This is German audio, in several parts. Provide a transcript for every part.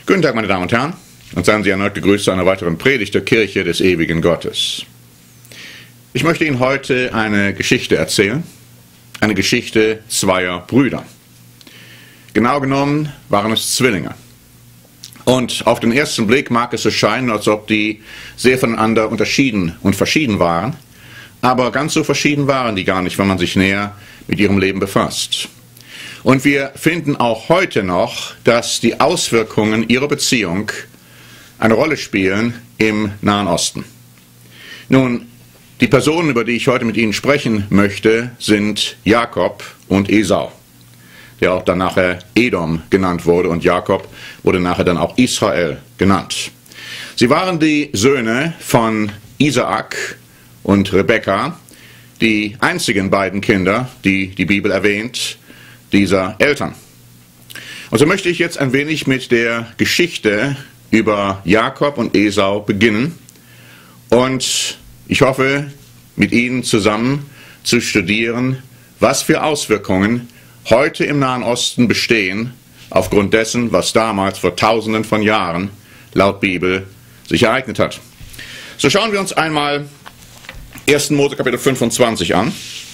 Guten Tag, meine Damen und Herren, und seien Sie erneut gegrüßt zu einer weiteren Predigt der Kirche des ewigen Gottes. Ich möchte Ihnen heute eine Geschichte erzählen, eine Geschichte zweier Brüder. Genau genommen waren es Zwillinge. Und auf den ersten Blick mag es so scheinen, als ob die sehr voneinander unterschieden und verschieden waren, aber ganz so verschieden waren die gar nicht, wenn man sich näher mit ihrem Leben befasst. Und wir finden auch heute noch, dass die Auswirkungen ihrer Beziehung eine Rolle spielen im Nahen Osten. Nun, die Personen, über die ich heute mit Ihnen sprechen möchte, sind Jakob und Esau, der auch dann nachher Edom genannt wurde, und Jakob wurde nachher dann auch Israel genannt. Sie waren die Söhne von Isaak und Rebekka, die einzigen beiden Kinder, die die Bibel erwähnt, dieser Eltern. Und so möchte ich jetzt ein wenig mit der Geschichte über Jakob und Esau beginnen und ich hoffe, mit Ihnen zusammen zu studieren, was für Auswirkungen heute im Nahen Osten bestehen, aufgrund dessen, was damals vor Tausenden von Jahren laut Bibel sich ereignet hat. So schauen wir uns einmal 1. Mose Kapitel 25 an.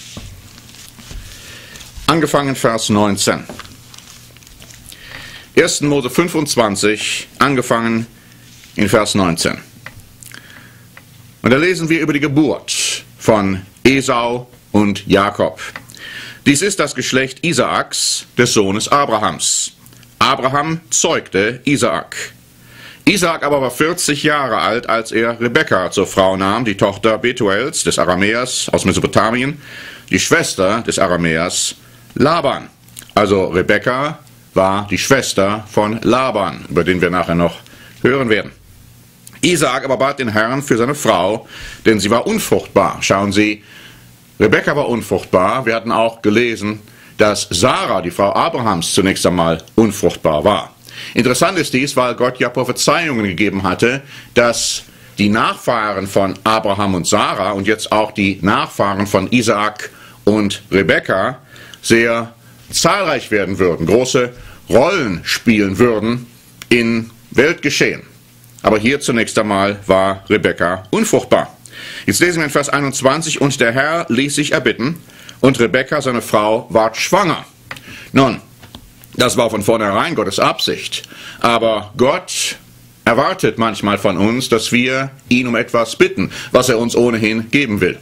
Angefangen Vers 19. 1. Mose 25, angefangen in Vers 19. Und da lesen wir über die Geburt von Esau und Jakob. Dies ist das Geschlecht Isaaks, des Sohnes Abrahams. Abraham zeugte Isaak. Isaak aber war 40 Jahre alt, als er Rebekka zur Frau nahm, die Tochter Betuels, des Aramäers aus Mesopotamien, die Schwester des Aramäers Laban. Also Rebekka war die Schwester von Laban, über den wir nachher noch hören werden. Isaak aber bat den Herrn für seine Frau, denn sie war unfruchtbar. Schauen Sie, Rebekka war unfruchtbar. Wir hatten auch gelesen, dass Sarah, die Frau Abrahams, zunächst einmal unfruchtbar war. Interessant ist dies, weil Gott ja Prophezeiungen gegeben hatte, dass die Nachfahren von Abraham und Sarah und jetzt auch die Nachfahren von Isaak und Rebekka sehr zahlreich werden würden, große Rollen spielen würden in Weltgeschehen. Aber hier zunächst einmal war Rebekka unfruchtbar. Jetzt lesen wir in Vers 21, und der Herr ließ sich erbitten, und Rebekka, seine Frau, ward schwanger. Nun, das war von vornherein Gottes Absicht. Aber Gott erwartet manchmal von uns, dass wir ihn um etwas bitten, was er uns ohnehin geben will.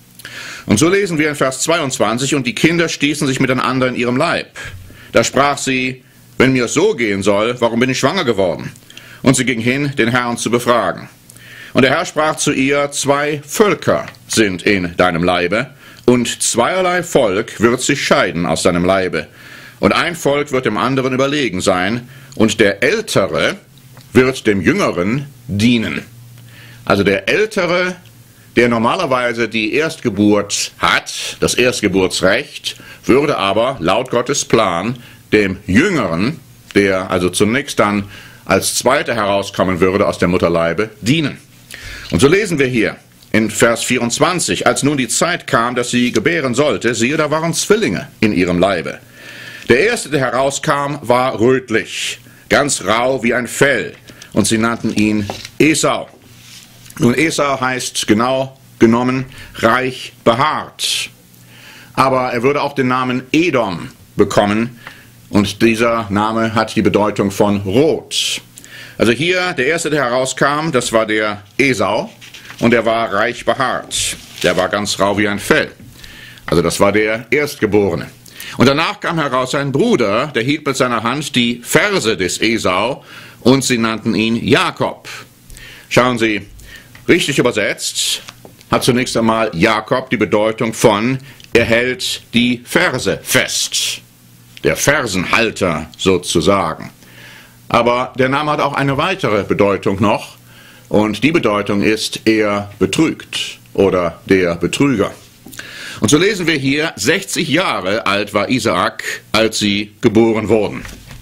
Und so lesen wir in Vers 22, und die Kinder stießen sich miteinander in ihrem Leib. Da sprach sie, wenn mir so gehen soll, warum bin ich schwanger geworden? Und sie ging hin, den Herrn zu befragen. Und der Herr sprach zu ihr, 2 Völker sind in deinem Leibe, und zweierlei Volk wird sich scheiden aus deinem Leibe. Und ein Volk wird dem anderen überlegen sein, und der Ältere wird dem Jüngeren dienen. Also der Ältere, der normalerweise die Erstgeburt hat, das Erstgeburtsrecht, würde aber laut Gottes Plan dem Jüngeren, der also zunächst dann als Zweiter herauskommen würde aus der Mutterleibe, dienen. Und so lesen wir hier in Vers 24, als nun die Zeit kam, dass sie gebären sollte, siehe, da waren Zwillinge in ihrem Leibe. Der erste, der herauskam, war rötlich, ganz rau wie ein Fell, und sie nannten ihn Esau. Nun, Esau heißt genau genommen reich behaart. Aber er würde auch den Namen Edom bekommen, und dieser Name hat die Bedeutung von rot. Also hier, der erste, der herauskam, das war der Esau, und er war reich behaart. Der war ganz rau wie ein Fell. Also das war der Erstgeborene. Und danach kam heraus sein Bruder, der hielt mit seiner Hand die Ferse des Esau, und sie nannten ihn Jakob. Schauen Sie, richtig übersetzt hat zunächst einmal Jakob die Bedeutung von, er hält die Ferse fest. Der Fersenhalter sozusagen. Aber der Name hat auch eine weitere Bedeutung noch, und die Bedeutung ist, er betrügt oder der Betrüger. Und so lesen wir hier, 60 Jahre alt war Isaak, als sie geboren wurden.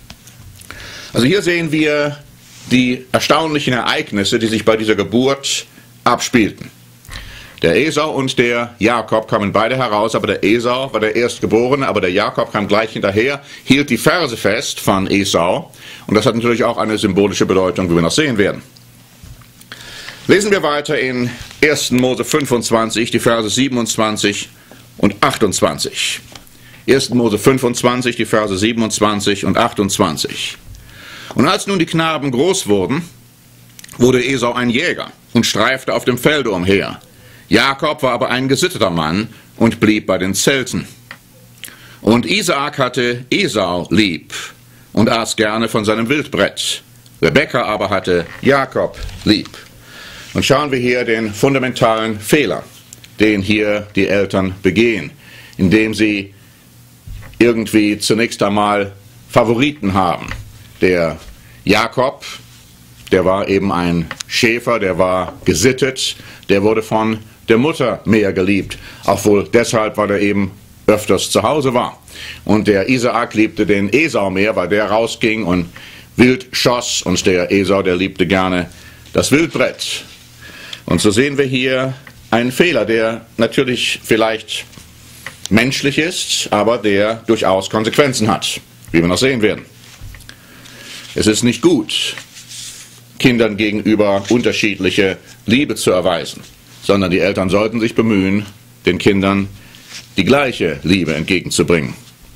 Also hier sehen wir die erstaunlichen Ereignisse, die sich bei dieser Geburt abspielten. Der Esau und der Jakob kamen beide heraus, aber der Esau war der Erstgeborene, aber der Jakob kam gleich hinterher, hielt die Ferse fest von Esau. Und das hat natürlich auch eine symbolische Bedeutung, wie wir noch sehen werden. Lesen wir weiter in 1. Mose 25, die Verse 27 und 28. 1. Mose 25, die Verse 27 und 28. Und als nun die Knaben groß wurden, wurde Esau ein Jäger und streifte auf dem Felde umher. Jakob war aber ein gesitteter Mann und blieb bei den Zelten. Und Isaak hatte Esau lieb und aß gerne von seinem Wildbrett. Rebekka aber hatte Jakob lieb. Und schauen wir hier den fundamentalen Fehler, den hier die Eltern begehen, indem sie irgendwie zunächst einmal Favoriten haben. Der Jakob, der war eben ein Schäfer, der war gesittet, der wurde von der Mutter mehr geliebt, auch wohl deshalb, weil er eben öfters zu Hause war. Und der Isaak liebte den Esau mehr, weil der rausging und wild schoss, und der Esau, der liebte gerne das Wildbrett. Und so sehen wir hier einen Fehler, der natürlich vielleicht menschlich ist, aber der durchaus Konsequenzen hat, wie wir noch sehen werden. Es ist nicht gut, Kindern gegenüber unterschiedliche Liebe zu erweisen, sondern die Eltern sollten sich bemühen, den Kindern die gleiche Liebe entgegenzubringen.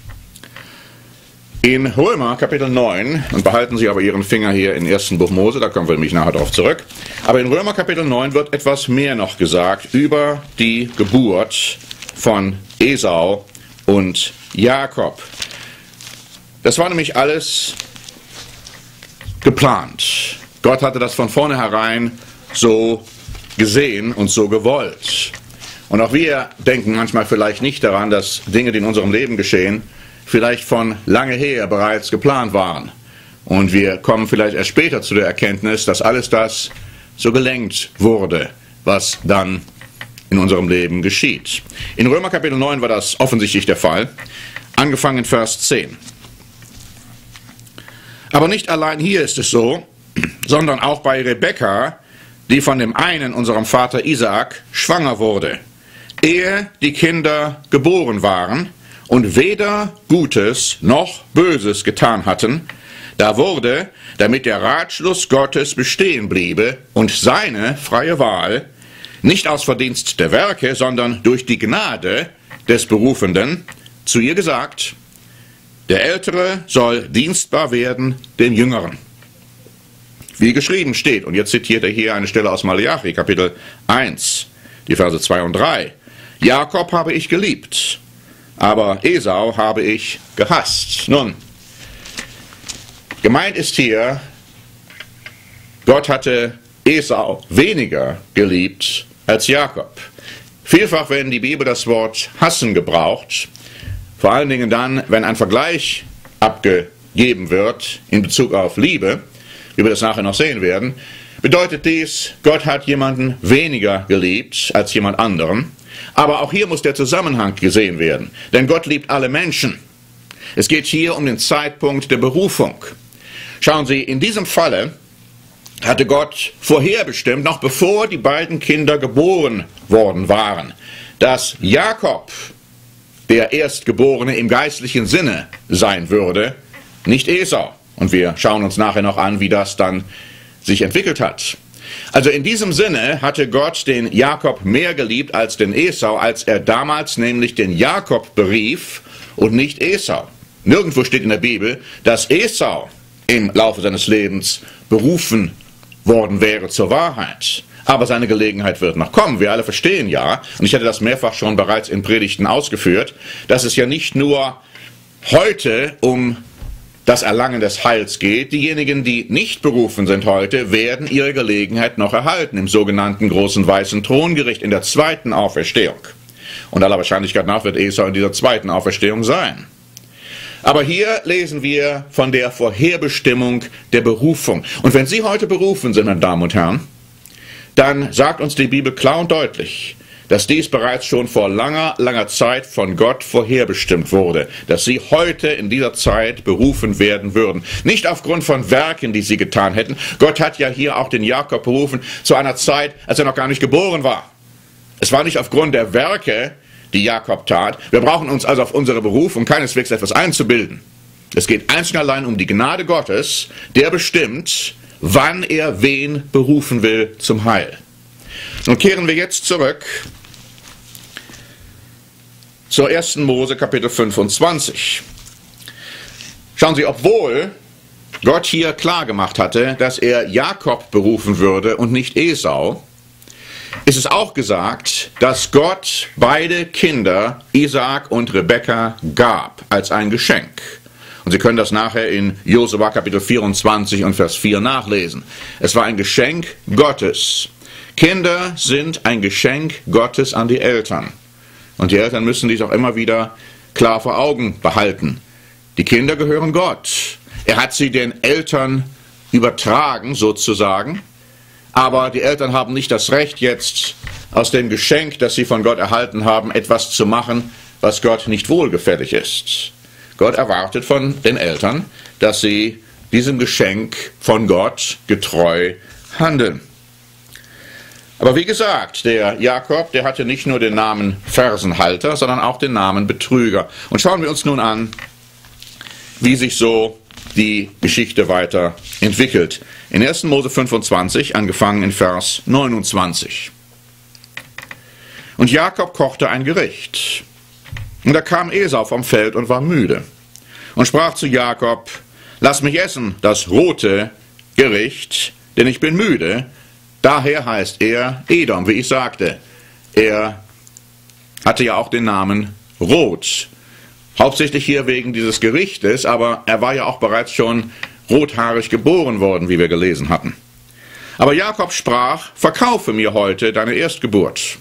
In Römer Kapitel 9, und behalten Sie aber Ihren Finger hier im 1. Buch Mose, da kommen wir nämlich nachher darauf zurück, aber in Römer Kapitel 9 wird etwas mehr noch gesagt über die Geburt von Esau und Jakob. Das war nämlich alles geplant. Gott hatte das von vornherein so gesehen und so gewollt. Und auch wir denken manchmal vielleicht nicht daran, dass Dinge, die in unserem Leben geschehen, vielleicht von lange her bereits geplant waren. Und wir kommen vielleicht erst später zu der Erkenntnis, dass alles das so gelenkt wurde, was dann in unserem Leben geschieht. In Römer Kapitel 9 war das offensichtlich der Fall, angefangen in Vers 10. Aber nicht allein hier ist es so, sondern auch bei Rebekka, die von dem einen, unserem Vater Isaak, schwanger wurde, ehe die Kinder geboren waren und weder Gutes noch Böses getan hatten, da wurde, damit der Ratschluss Gottes bestehen bliebe und seine freie Wahl, nicht aus Verdienst der Werke, sondern durch die Gnade des Berufenden, zu ihr gesagt, der Ältere soll dienstbar werden dem Jüngeren. Wie geschrieben steht, und jetzt zitiert er hier eine Stelle aus Malachi, Kapitel 1, die Verse 2 und 3. Jakob habe ich geliebt, aber Esau habe ich gehasst. Nun, gemeint ist hier, Gott hatte Esau weniger geliebt als Jakob. Vielfach, wenn die Bibel das Wort hassen gebraucht, vor allen Dingen dann, wenn ein Vergleich abgegeben wird in Bezug auf Liebe, wie wir das nachher noch sehen werden, bedeutet dies, Gott hat jemanden weniger geliebt als jemand anderen. Aber auch hier muss der Zusammenhang gesehen werden, denn Gott liebt alle Menschen. Es geht hier um den Zeitpunkt der Berufung. Schauen Sie, in diesem Falle hatte Gott vorherbestimmt, noch bevor die beiden Kinder geboren worden waren, dass Jakob der Erstgeborene im geistlichen Sinne sein würde, nicht Esau. Und wir schauen uns nachher noch an, wie das dann sich entwickelt hat. Also in diesem Sinne hatte Gott den Jakob mehr geliebt als den Esau, als er damals nämlich den Jakob berief und nicht Esau. Nirgendwo steht in der Bibel, dass Esau im Laufe seines Lebens berufen worden wäre zur Wahrheit. Aber seine Gelegenheit wird noch kommen. Wir alle verstehen ja, und ich hatte das mehrfach schon bereits in Predigten ausgeführt, dass es ja nicht nur heute um das Erlangen des Heils geht. Diejenigen, die nicht berufen sind heute, werden ihre Gelegenheit noch erhalten im sogenannten großen weißen Throngericht in der zweiten Auferstehung. Und aller Wahrscheinlichkeit nach wird Esau in dieser zweiten Auferstehung sein. Aber hier lesen wir von der Vorherbestimmung der Berufung. Und wenn Sie heute berufen sind, meine Damen und Herren, dann sagt uns die Bibel klar und deutlich, dass dies bereits schon vor langer, langer Zeit von Gott vorherbestimmt wurde, dass Sie heute in dieser Zeit berufen werden würden. Nicht aufgrund von Werken, die Sie getan hätten. Gott hat ja hier auch den Jakob berufen zu einer Zeit, als er noch gar nicht geboren war. Es war nicht aufgrund der Werke, die Jakob tat. Wir brauchen uns also auf unsere Berufung keineswegs etwas einzubilden. Es geht einzig und allein um die Gnade Gottes, der bestimmt, wann er wen berufen will zum Heil. Nun kehren wir jetzt zurück zur 1. Mose Kapitel 25. Schauen Sie, obwohl Gott hier klar gemacht hatte, dass er Jakob berufen würde und nicht Esau, ist es auch gesagt, dass Gott beide Kinder, Isaak und Rebekka, gab als ein Geschenk. Und Sie können das nachher in Josua Kapitel 24 und Vers 4 nachlesen. Es war ein Geschenk Gottes. Kinder sind ein Geschenk Gottes an die Eltern. Und die Eltern müssen dies auch immer wieder klar vor Augen behalten. Die Kinder gehören Gott. Er hat sie den Eltern übertragen, sozusagen. Aber die Eltern haben nicht das Recht, jetzt aus dem Geschenk, das sie von Gott erhalten haben, etwas zu machen, was Gott nicht wohlgefällig ist. Gott erwartet von den Eltern, dass sie diesem Geschenk von Gott getreu handeln. Aber wie gesagt, der Jakob, der hatte nicht nur den Namen Fersenhalter, sondern auch den Namen Betrüger. Und schauen wir uns nun an, wie sich so die Geschichte weiter entwickelt. In 1. Mose 25, angefangen in Vers 29. Und Jakob kochte ein Gericht. Und da kam Esau vom Feld und war müde. Und sprach zu Jakob: Lass mich essen, das rote Gericht, denn ich bin müde. Daher heißt er Edom, wie ich sagte. Er hatte ja auch den Namen Rot. Hauptsächlich hier wegen dieses Gerichtes, aber er war ja auch bereits schon rothaarig geboren worden, wie wir gelesen hatten. Aber Jakob sprach: Verkaufe mir heute deine Erstgeburt.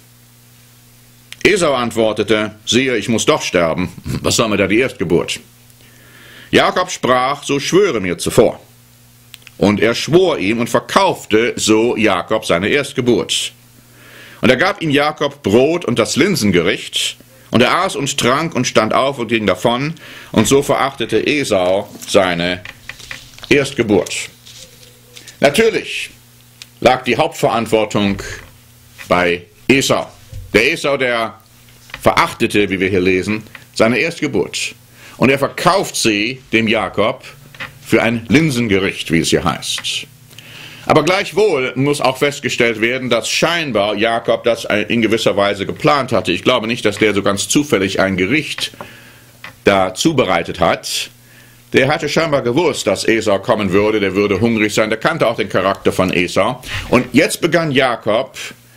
Esau antwortete: Siehe, ich muss doch sterben. Was soll mir da die Erstgeburt? Jakob sprach: So schwöre mir zuvor. Und er schwor ihm und verkaufte so Jakob seine Erstgeburt. Und er gab ihm Jakob Brot und das Linsengericht. Und er aß und trank und stand auf und ging davon. Und so verachtete Esau seine Erstgeburt. Natürlich lag die Hauptverantwortung bei Esau. Der Esau, der verachtete, wie wir hier lesen, seine Erstgeburt. Und er verkauft sie dem Jakob für ein Linsengericht, wie es hier heißt. Aber gleichwohl muss auch festgestellt werden, dass scheinbar Jakob das in gewisser Weise geplant hatte. Ich glaube nicht, dass der so ganz zufällig ein Gericht da zubereitet hat. Der hatte scheinbar gewusst, dass Esau kommen würde, der würde hungrig sein, der kannte auch den Charakter von Esau. Und jetzt begann Jakob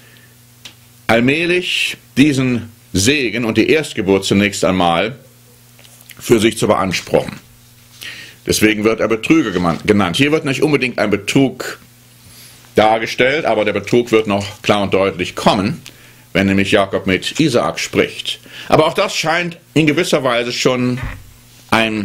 allmählich diesen Segen und die Erstgeburt zunächst einmal für sich zu beanspruchen. Deswegen wird er Betrüger genannt. Hier wird nicht unbedingt ein Betrug dargestellt, aber der Betrug wird noch klar und deutlich kommen, wenn nämlich Jakob mit Isaak spricht. Aber auch das scheint in gewisser Weise schon ein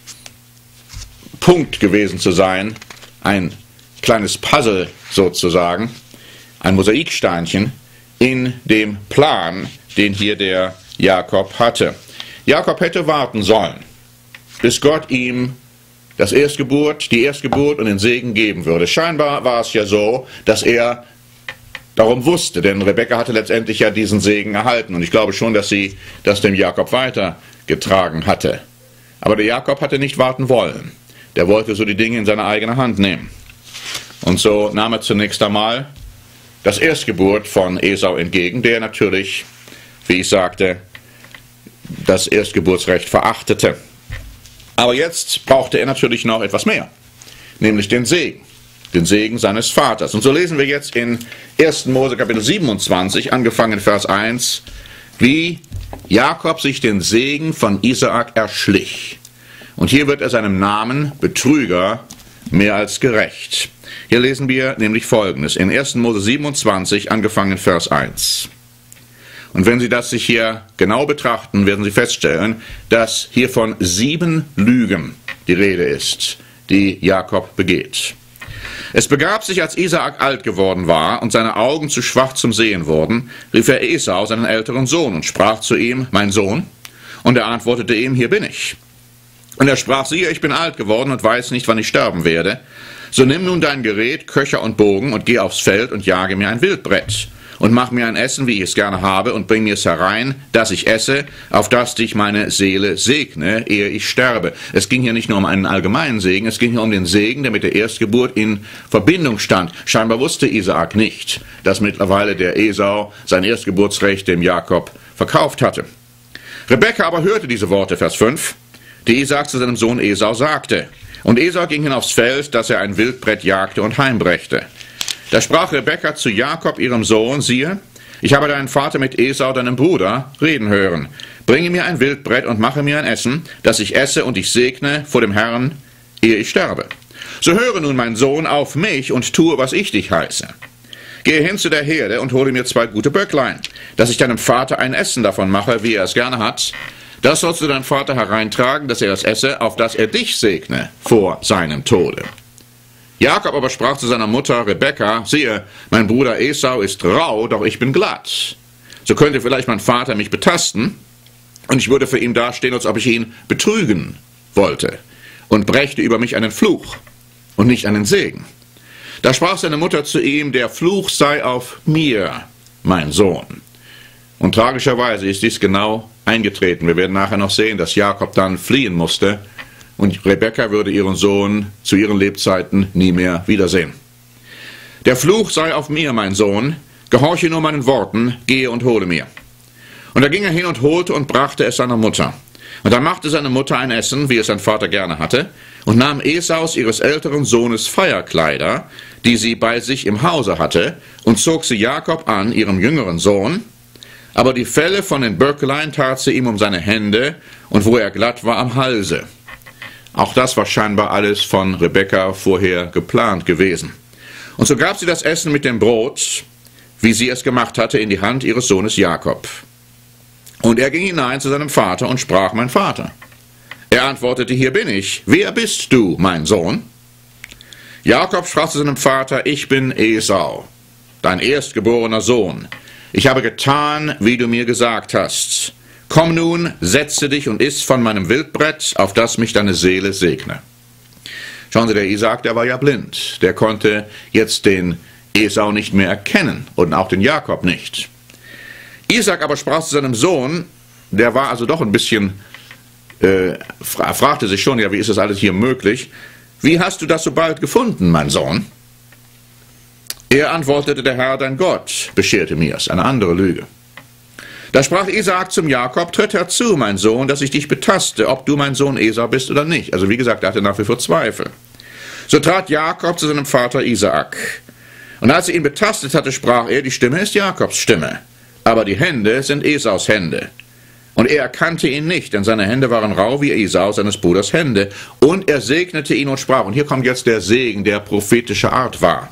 Punkt gewesen zu sein, ein kleines Puzzle sozusagen, ein Mosaiksteinchen in dem Plan, den hier der Jakob hatte. Jakob hätte warten sollen, bis Gott ihm die Erstgeburt und den Segen geben würde. Scheinbar war es ja so, dass er darum wusste, denn Rebekka hatte letztendlich ja diesen Segen erhalten. Und ich glaube schon, dass sie das dem Jakob weitergetragen hatte. Aber der Jakob hatte nicht warten wollen. Der wollte so die Dinge in seine eigene Hand nehmen. Und so nahm er zunächst einmal das Erstgeburt von Esau entgegen, der natürlich, wie ich sagte, das Erstgeburtsrecht verachtete. Aber jetzt brauchte er natürlich noch etwas mehr, nämlich den Segen seines Vaters. Und so lesen wir jetzt in 1. Mose Kapitel 27, angefangen in Vers 1, wie Jakob sich den Segen von Isaak erschlich. Und hier wird er seinem Namen Betrüger mehr als gerecht. Hier lesen wir nämlich Folgendes, in 1. Mose 27, angefangen in Vers 1. Und wenn Sie das sich hier genau betrachten, werden Sie feststellen, dass hier von 7 Lügen die Rede ist, die Jakob begeht. Es begab sich, als Isaak alt geworden war und seine Augen zu schwach zum Sehen wurden, rief er Esau, seinen älteren Sohn, und sprach zu ihm: Mein Sohn. Und er antwortete ihm: Hier bin ich. Und er sprach: Siehe, ich bin alt geworden und weiß nicht, wann ich sterben werde. So nimm nun dein Gerät, Köcher und Bogen, und geh aufs Feld und jage mir ein Wildbret. und mach mir ein Essen, wie ich es gerne habe, und bring mir es herein, dass ich esse, auf dass dich meine Seele segne, ehe ich sterbe. Es ging hier nicht nur um einen allgemeinen Segen, es ging hier um den Segen, der mit der Erstgeburt in Verbindung stand. Scheinbar wusste Isaak nicht, dass mittlerweile der Esau sein Erstgeburtsrecht dem Jakob verkauft hatte. Rebekka aber hörte diese Worte, Vers 5, die Isaak zu seinem Sohn Esau sagte. Und Esau ging hin aufs Feld, dass er ein Wildbret jagte und heimbrächte. Da sprach Rebekka zu Jakob, ihrem Sohn, siehe, ich habe deinen Vater mit Esau, deinem Bruder, reden hören. Bringe mir ein Wildbret und mache mir ein Essen, dass ich esse und ich segne vor dem Herrn, ehe ich sterbe. So höre nun, mein Sohn, auf mich und tue, was ich dich heiße. Gehe hin zu der Herde und hole mir 2 gute Böcklein, dass ich deinem Vater ein Essen davon mache, wie er es gerne hat. Das sollst du deinem Vater hereintragen, dass er es esse, auf dass er dich segne vor seinem Tode. Jakob aber sprach zu seiner Mutter Rebekka, siehe, mein Bruder Esau ist rau, doch ich bin glatt. So könnte vielleicht mein Vater mich betasten, und ich würde für ihn dastehen, als ob ich ihn betrügen wollte, und brächte über mich einen Fluch und nicht einen Segen. Da sprach seine Mutter zu ihm, der Fluch sei auf mir, mein Sohn. Und tragischerweise ist dies genau eingetreten. Wir werden nachher noch sehen, dass Jakob dann fliehen musste, und Rebekka würde ihren Sohn zu ihren Lebzeiten nie mehr wiedersehen. Der Fluch sei auf mir, mein Sohn, gehorche nur meinen Worten, gehe und hole mir. Und da ging er hin und holte und brachte es seiner Mutter. Und da machte seine Mutter ein Essen, wie es sein Vater gerne hatte, und nahm Esaus, ihres älteren Sohnes, Feierkleider, die sie bei sich im Hause hatte, und zog sie Jakob an, ihrem jüngeren Sohn, aber die Felle von den Böcklein tat sie ihm um seine Hände, und wo er glatt war, am Halse. Auch das war scheinbar alles von Rebekka vorher geplant gewesen. Und so gab sie das Essen mit dem Brot, wie sie es gemacht hatte, in die Hand ihres Sohnes Jakob. Und er ging hinein zu seinem Vater und sprach, mein Vater. Er antwortete, hier bin ich. Wer bist du, mein Sohn? Jakob sprach zu seinem Vater, ich bin Esau, dein erstgeborener Sohn. Ich habe getan, wie du mir gesagt hast. Komm nun, setze dich und iss von meinem Wildbrett, auf das mich deine Seele segne. Schauen Sie, der Isaak, der war ja blind. Der konnte jetzt den Esau nicht mehr erkennen und auch den Jakob nicht. Isaak aber sprach zu seinem Sohn, der war also doch ein bisschen, fragte sich schon, ja, wie ist das alles hier möglich? Wie hast du das so bald gefunden, mein Sohn? Er antwortete, der Herr, dein Gott, bescherte mir's, eine andere Lüge. Da sprach Isaak zum Jakob, tritt herzu, mein Sohn, dass ich dich betaste, ob du mein Sohn Esau bist oder nicht. Also wie gesagt, er hatte nach wie vor Zweifel. So trat Jakob zu seinem Vater Isaak. Und als er ihn betastet hatte, sprach er, die Stimme ist Jakobs Stimme, aber die Hände sind Esaus Hände. Und er erkannte ihn nicht, denn seine Hände waren rau wie Esau, seines Bruders Hände. Und er segnete ihn und sprach, und hier kommt jetzt der Segen, der prophetischer Art war.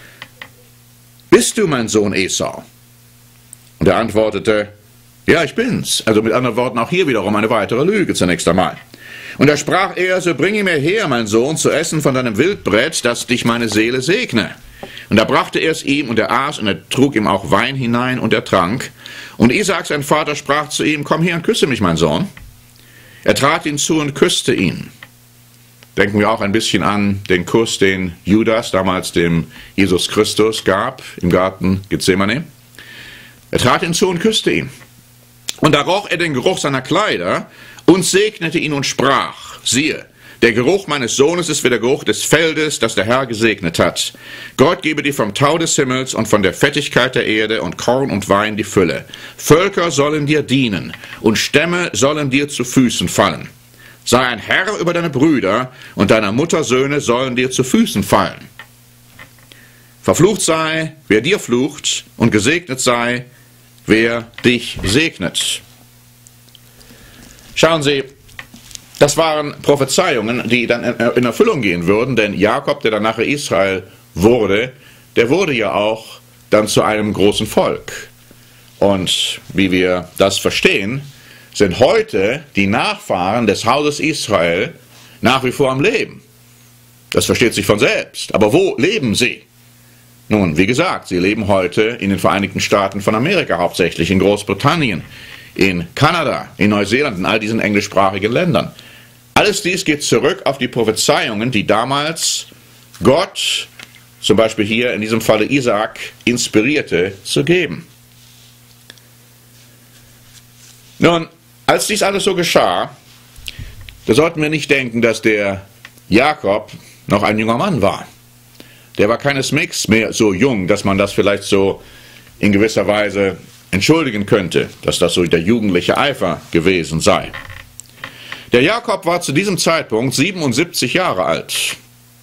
Bist du mein Sohn Esau? Und er antwortete, ja, ich bin's. Also mit anderen Worten auch hier wiederum eine weitere Lüge zunächst einmal. Und da sprach er, so bringe mir her, mein Sohn, zu essen von deinem Wildbrett, dass dich meine Seele segne. Und da brachte er es ihm, und er aß, und er trug ihm auch Wein hinein, und er trank. Und Isaak, sein Vater, sprach zu ihm, komm her und küsse mich, mein Sohn. Er trat ihn zu und küsste ihn. Denken wir auch ein bisschen an den Kuss, den Judas damals dem Jesus Christus gab, im Garten Gethsemane. Er trat ihn zu und küsste ihn. Und da roch er den Geruch seiner Kleider und segnete ihn und sprach, siehe, der Geruch meines Sohnes ist wie der Geruch des Feldes, das der Herr gesegnet hat. Gott gebe dir vom Tau des Himmels und von der Fettigkeit der Erde und Korn und Wein die Fülle. Völker sollen dir dienen und Stämme sollen dir zu Füßen fallen. Sei ein Herr über deine Brüder und deiner Mutter Söhne sollen dir zu Füßen fallen. Verflucht sei, wer dir flucht, und gesegnet sei, wer dich segnet. Schauen Sie, das waren Prophezeiungen, die dann in Erfüllung gehen würden, denn Jakob, der dann nachher Israel wurde, der wurde ja auch dann zu einem großen Volk. Und wie wir das verstehen, sind heute die Nachfahren des Hauses Israel nach wie vor am Leben. Das versteht sich von selbst. Aber wo leben sie? Nun, wie gesagt, sie leben heute in den Vereinigten Staaten von Amerika, hauptsächlich in Großbritannien, in Kanada, in Neuseeland, in all diesen englischsprachigen Ländern. Alles dies geht zurück auf die Prophezeiungen, die damals Gott zum Beispiel hier in diesem Falle Isaak, inspirierte zu geben. Nun, als dies alles so geschah, da sollten wir nicht denken, dass der Jakob noch ein junger Mann war. Der war keineswegs mehr so jung, dass man das vielleicht so in gewisser Weise entschuldigen könnte, dass das so der jugendliche Eifer gewesen sei. Der Jakob war zu diesem Zeitpunkt 77 Jahre alt.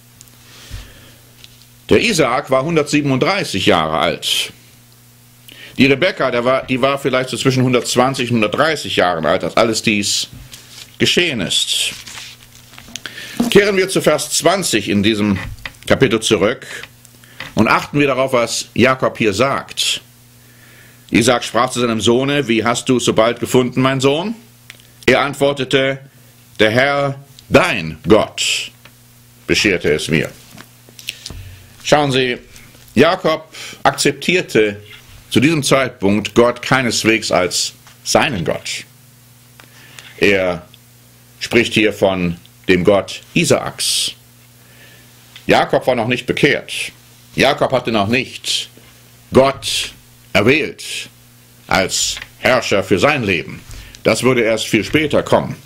Der Isaak war 137 Jahre alt. Die Rebekka, die war vielleicht so zwischen 120 und 130 Jahren alt, als alles dies geschehen ist. Kehren wir zu Vers 20 in diesem Kapitel zurück und achten wir darauf, was Jakob hier sagt. Isaak sprach zu seinem Sohne: Wie hast du es so bald gefunden, mein Sohn? Er antwortete: Der Herr, dein Gott, bescherte es mir. Schauen Sie, Jakob akzeptierte zu diesem Zeitpunkt Gott keineswegs als seinen Gott. Er spricht hier von dem Gott Isaaks. Jakob war noch nicht bekehrt. Jakob hatte noch nicht Gott erwählt als Herrscher für sein Leben. Das würde erst viel später kommen.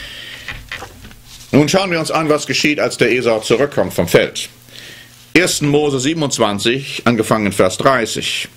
Nun schauen wir uns an, was geschieht, als der Esau zurückkommt vom Feld. 1. Mose 27, angefangen in Vers 30.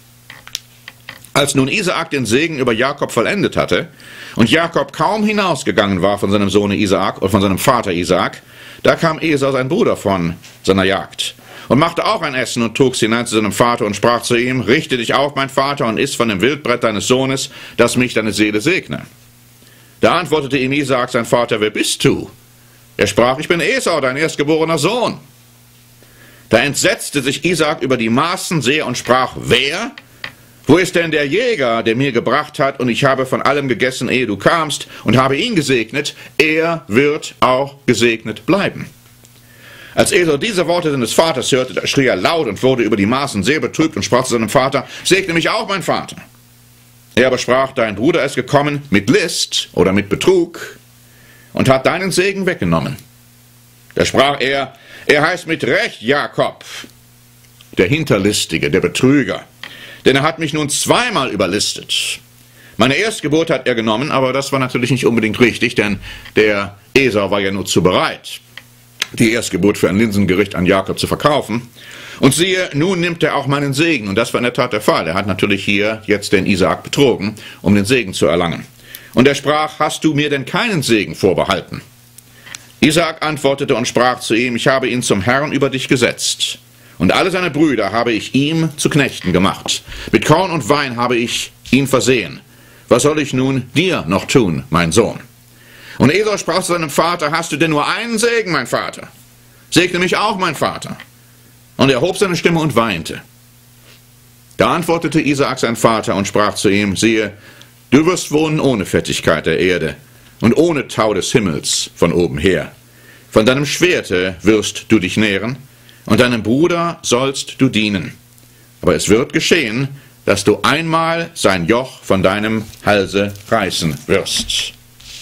Als nun Isaak den Segen über Jakob vollendet hatte und Jakob kaum hinausgegangen war von seinem Sohne Isaak und von seinem Vater Isaak, da kam Esau, sein Bruder, von seiner Jagd und machte auch ein Essen und trug es hinein zu seinem Vater und sprach zu ihm: Richte dich auf, mein Vater, und iss von dem Wildbrett deines Sohnes, dass mich deine Seele segne. Da antwortete ihm Isaak, sein Vater: Wer bist du? Er sprach: Ich bin Esau, dein erstgeborener Sohn. Da entsetzte sich Isaak über die Maßen sehr und sprach: Wer? Wo ist denn der Jäger, der mir gebracht hat, und ich habe von allem gegessen, ehe du kamst, und habe ihn gesegnet? Er wird auch gesegnet bleiben. Als Esau diese Worte seines Vaters hörte, da schrie er laut und wurde über die Maßen sehr betrübt und sprach zu seinem Vater: Segne mich auch, mein Vater. Er aber sprach: Dein Bruder ist gekommen mit List oder mit Betrug und hat deinen Segen weggenommen. Da sprach er: Er heißt mit Recht Jakob, der Hinterlistige, der Betrüger. Denn er hat mich nun zweimal überlistet. Meine Erstgeburt hat er genommen, aber das war natürlich nicht unbedingt richtig, denn der Esau war ja nur zu bereit, die Erstgeburt für ein Linsengericht an Jakob zu verkaufen. Und siehe, nun nimmt er auch meinen Segen. Und das war in der Tat der Fall. Er hat natürlich hier jetzt den Isaak betrogen, um den Segen zu erlangen. Und er sprach: Hast du mir denn keinen Segen vorbehalten? Isaak antwortete und sprach zu ihm: Ich habe ihn zum Herrn über dich gesetzt. Und alle seine Brüder habe ich ihm zu Knechten gemacht. Mit Korn und Wein habe ich ihn versehen. Was soll ich nun dir noch tun, mein Sohn? Und Esau sprach zu seinem Vater: Hast du denn nur einen Segen, mein Vater? Segne mich auch, mein Vater. Und er hob seine Stimme und weinte. Da antwortete Isaak sein Vater und sprach zu ihm: Siehe, du wirst wohnen ohne Fettigkeit der Erde und ohne Tau des Himmels von oben her. Von deinem Schwerte wirst du dich nähren, und deinem Bruder sollst du dienen. Aber es wird geschehen, dass du einmal sein Joch von deinem Halse reißen wirst.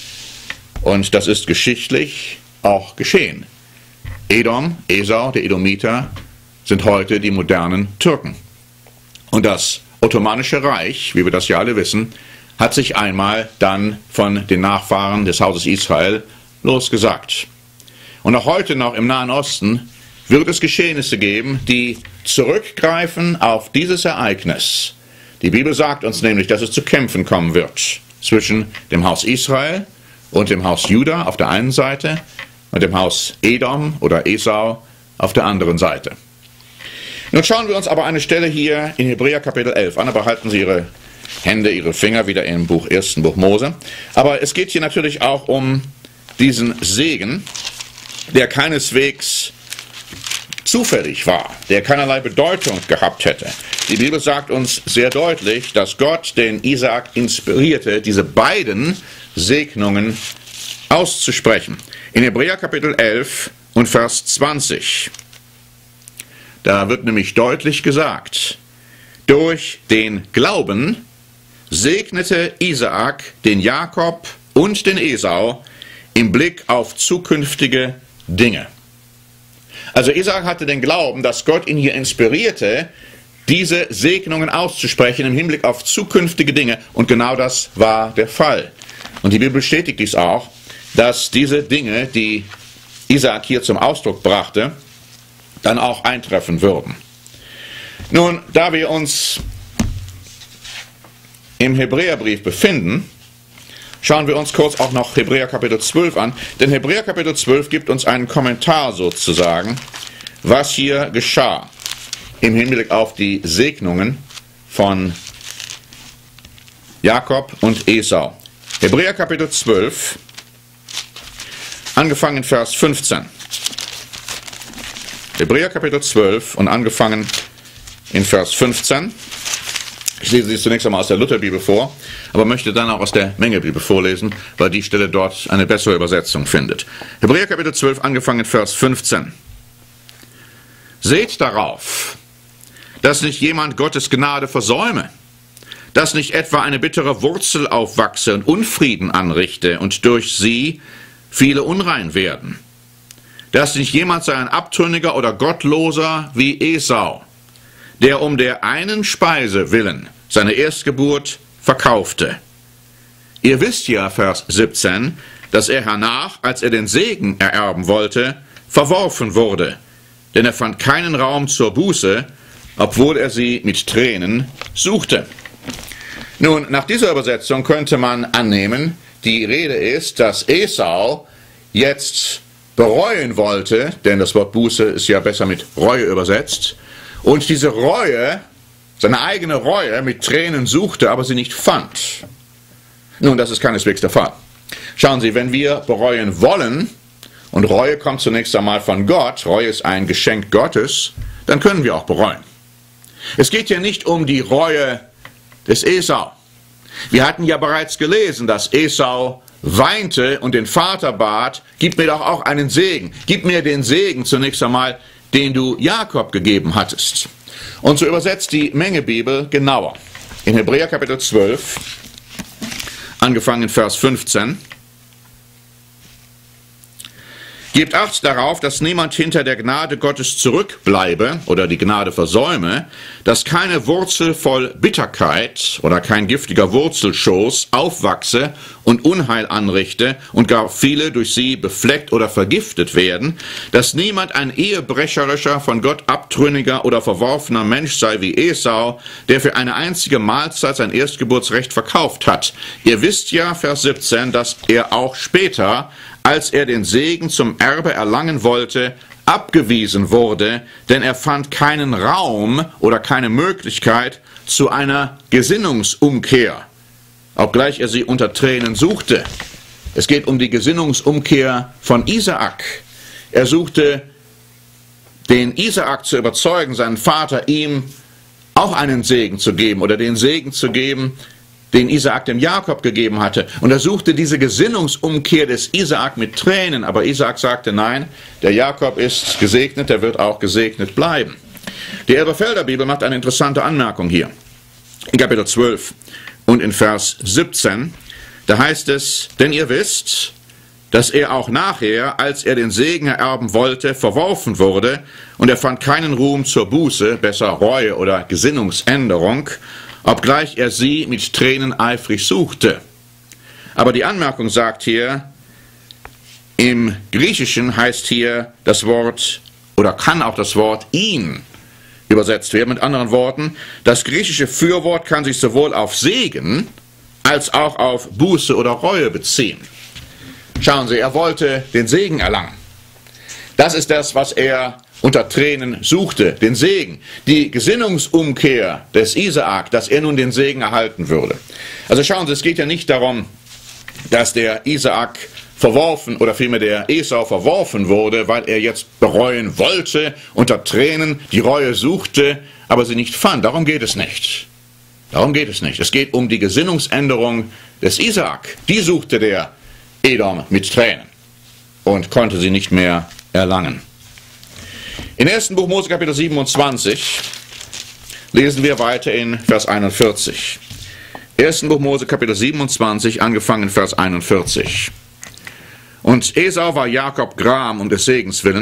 Und das ist geschichtlich auch geschehen. Edom, Esau, der Edomiter, sind heute die modernen Türken. Und das Ottomanische Reich, wie wir das ja alle wissen, hat sich einmal dann von den Nachfahren des Hauses Israel losgesagt. Und auch heute noch im Nahen Osten wird es Geschehnisse geben, die zurückgreifen auf dieses Ereignis. Die Bibel sagt uns nämlich, dass es zu Kämpfen kommen wird zwischen dem Haus Israel und dem Haus Juda auf der einen Seite und dem Haus Edom oder Esau auf der anderen Seite. Nun schauen wir uns aber eine Stelle hier in Hebräer Kapitel 11 an, aber halten Sie Ihre Hände, Ihre Finger wieder im ersten Buch Mose. Aber es geht hier natürlich auch um diesen Segen, der keineswegs zufällig war, der keinerlei Bedeutung gehabt hätte. Die Bibel sagt uns sehr deutlich, dass Gott den Isaak inspirierte, diese beiden Segnungen auszusprechen. In Hebräer Kapitel 11 und Vers 20, da wird nämlich deutlich gesagt: Durch den Glauben segnete Isaak den Jakob und den Esau im Blick auf zukünftige Dinge. Also Isaak hatte den Glauben, dass Gott ihn hier inspirierte, diese Segnungen auszusprechen im Hinblick auf zukünftige Dinge. Und genau das war der Fall. Und die Bibel bestätigt dies auch, dass diese Dinge, die Isaak hier zum Ausdruck brachte, dann auch eintreffen würden. Nun, da wir uns im Hebräerbrief befinden, schauen wir uns kurz auch noch Hebräer Kapitel 12 an. Denn Hebräer Kapitel 12 gibt uns einen Kommentar sozusagen, was hier geschah im Hinblick auf die Segnungen von Jakob und Esau. Hebräer Kapitel 12, angefangen in Vers 15. Hebräer Kapitel 12 und angefangen in Vers 15. Ich lese dies zunächst einmal aus der Lutherbibel vor, aber möchte dann auch aus der Mengebibel vorlesen, weil die Stelle dort eine bessere Übersetzung findet. Hebräer Kapitel 12, angefangen in Vers 15. Seht darauf, dass nicht jemand Gottes Gnade versäume, dass nicht etwa eine bittere Wurzel aufwachse und Unfrieden anrichte und durch sie viele unrein werden, dass nicht jemand sei ein Abtrünniger oder Gottloser wie Esau, der um der einen Speise willen seine Erstgeburt verkaufte. Ihr wisst ja, Vers 17, dass er hernach, als er den Segen ererben wollte, verworfen wurde, denn er fand keinen Raum zur Buße, obwohl er sie mit Tränen suchte. Nun, nach dieser Übersetzung könnte man annehmen, die Rede ist, dass Esau jetzt bereuen wollte, denn das Wort Buße ist ja besser mit Reue übersetzt, und diese Reue, seine eigene Reue mit Tränen suchte, aber sie nicht fand. Nun, das ist keineswegs der Fall. Schauen Sie, wenn wir bereuen wollen, und Reue kommt zunächst einmal von Gott, Reue ist ein Geschenk Gottes, dann können wir auch bereuen. Es geht hier nicht um die Reue des Esau. Wir hatten ja bereits gelesen, dass Esau weinte und den Vater bat, gib mir doch auch einen Segen. Gib mir den Segen zunächst einmal, den du Jakob gegeben hattest. Und so übersetzt die Mengebibel genauer. In Hebräer Kapitel 12, angefangen in Vers 15. Gebt Acht darauf, dass niemand hinter der Gnade Gottes zurückbleibe oder die Gnade versäume, dass keine Wurzel voll Bitterkeit oder kein giftiger Wurzelschoß aufwachse und Unheil anrichte und gar viele durch sie befleckt oder vergiftet werden, dass niemand ein ehebrecherischer, von Gott abtrünniger oder verworfener Mensch sei wie Esau, der für eine einzige Mahlzeit sein Erstgeburtsrecht verkauft hat. Ihr wisst ja, Vers 17, dass er auch später, als er den Segen zum Erbe erlangen wollte, abgewiesen wurde, denn er fand keinen Raum oder keine Möglichkeit zu einer Gesinnungsumkehr, obgleich er sie unter Tränen suchte. Es geht um die Gesinnungsumkehr von Isaak. Er suchte, den Isaak zu überzeugen, seinen Vater ihm auch einen Segen zu geben oder den Segen zu geben, den Isaak dem Jakob gegeben hatte. Und er suchte diese Gesinnungsumkehr des Isaak mit Tränen, aber Isaak sagte, nein, der Jakob ist gesegnet, der wird auch gesegnet bleiben. Die Elberfelder Bibel macht eine interessante Anmerkung hier. In Kapitel 12 und in Vers 17, da heißt es, denn ihr wisst, dass er auch nachher, als er den Segen ererben wollte, verworfen wurde, und er fand keinen Ruhm zur Buße, besser Reue oder Gesinnungsänderung, obgleich er sie mit Tränen eifrig suchte. Aber die Anmerkung sagt hier, im Griechischen heißt hier das Wort, oder kann auch das Wort ihn übersetzt werden. Mit anderen Worten, das griechische Fürwort kann sich sowohl auf Segen als auch auf Buße oder Reue beziehen. Schauen Sie, er wollte den Segen erlangen. Das ist das, was er unter Tränen suchte, den Segen, die Gesinnungsumkehr des Isaak, dass er nun den Segen erhalten würde. Also schauen Sie, es geht ja nicht darum, dass der Isaak verworfen oder vielmehr der Esau verworfen wurde, weil er jetzt bereuen wollte, unter Tränen die Reue suchte, aber sie nicht fand. Darum geht es nicht. Darum geht es nicht. Es geht um die Gesinnungsänderung des Isaak. Die suchte der Edom mit Tränen und konnte sie nicht mehr erlangen. Im 1. Buch Mose Kapitel 27 lesen wir weiter in Vers 41. 1. Buch Mose Kapitel 27, angefangen in Vers 41. Und Esau war Jakob Gram um des Segens willen,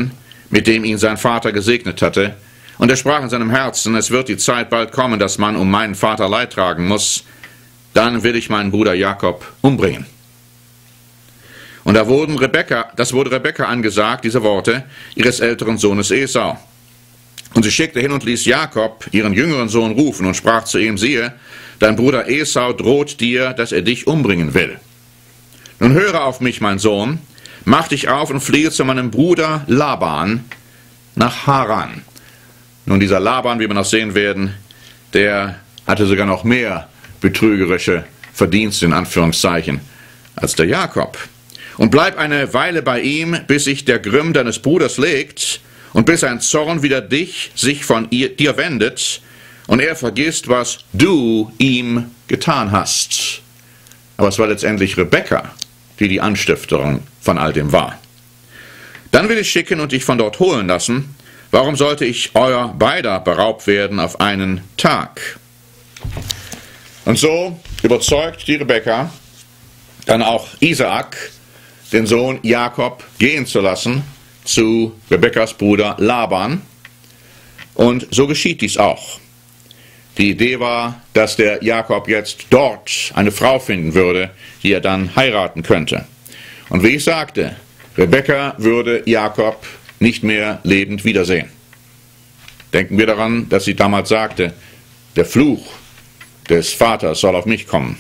mit dem ihn sein Vater gesegnet hatte. Und er sprach in seinem Herzen, es wird die Zeit bald kommen, dass man um meinen Vater Leid tragen muss. Dann will ich meinen Bruder Jakob umbringen. Und das wurde Rebekka angesagt, diese Worte ihres älteren Sohnes Esau. Und sie schickte hin und ließ Jakob, ihren jüngeren Sohn, rufen und sprach zu ihm, siehe, dein Bruder Esau droht dir, dass er dich umbringen will. Nun höre auf mich, mein Sohn, mach dich auf und fliehe zu meinem Bruder Laban nach Haran. Nun, dieser Laban, wie wir noch sehen werden, der hatte sogar noch mehr betrügerische Verdienste, in Anführungszeichen, als der Jakob. Und bleib eine Weile bei ihm, bis sich der Grimm deines Bruders legt und bis ein Zorn wider sich von dir wendet und er vergisst, was du ihm getan hast. Aber es war letztendlich Rebekka, die Anstifterin von all dem war. Dann will ich schicken und dich von dort holen lassen. Warum sollte ich euer beider beraubt werden auf einen Tag? Und so überzeugt die Rebekka dann auch Isaak, den Sohn Jakob, gehen zu lassen zu Rebekkas Bruder Laban. Und so geschieht dies auch. Die Idee war, dass der Jakob jetzt dort eine Frau finden würde, die er dann heiraten könnte. Und wie ich sagte, Rebekka würde Jakob nicht mehr lebend wiedersehen. Denken wir daran, dass sie damals sagte, der Fluch des Vaters soll auf mich kommen.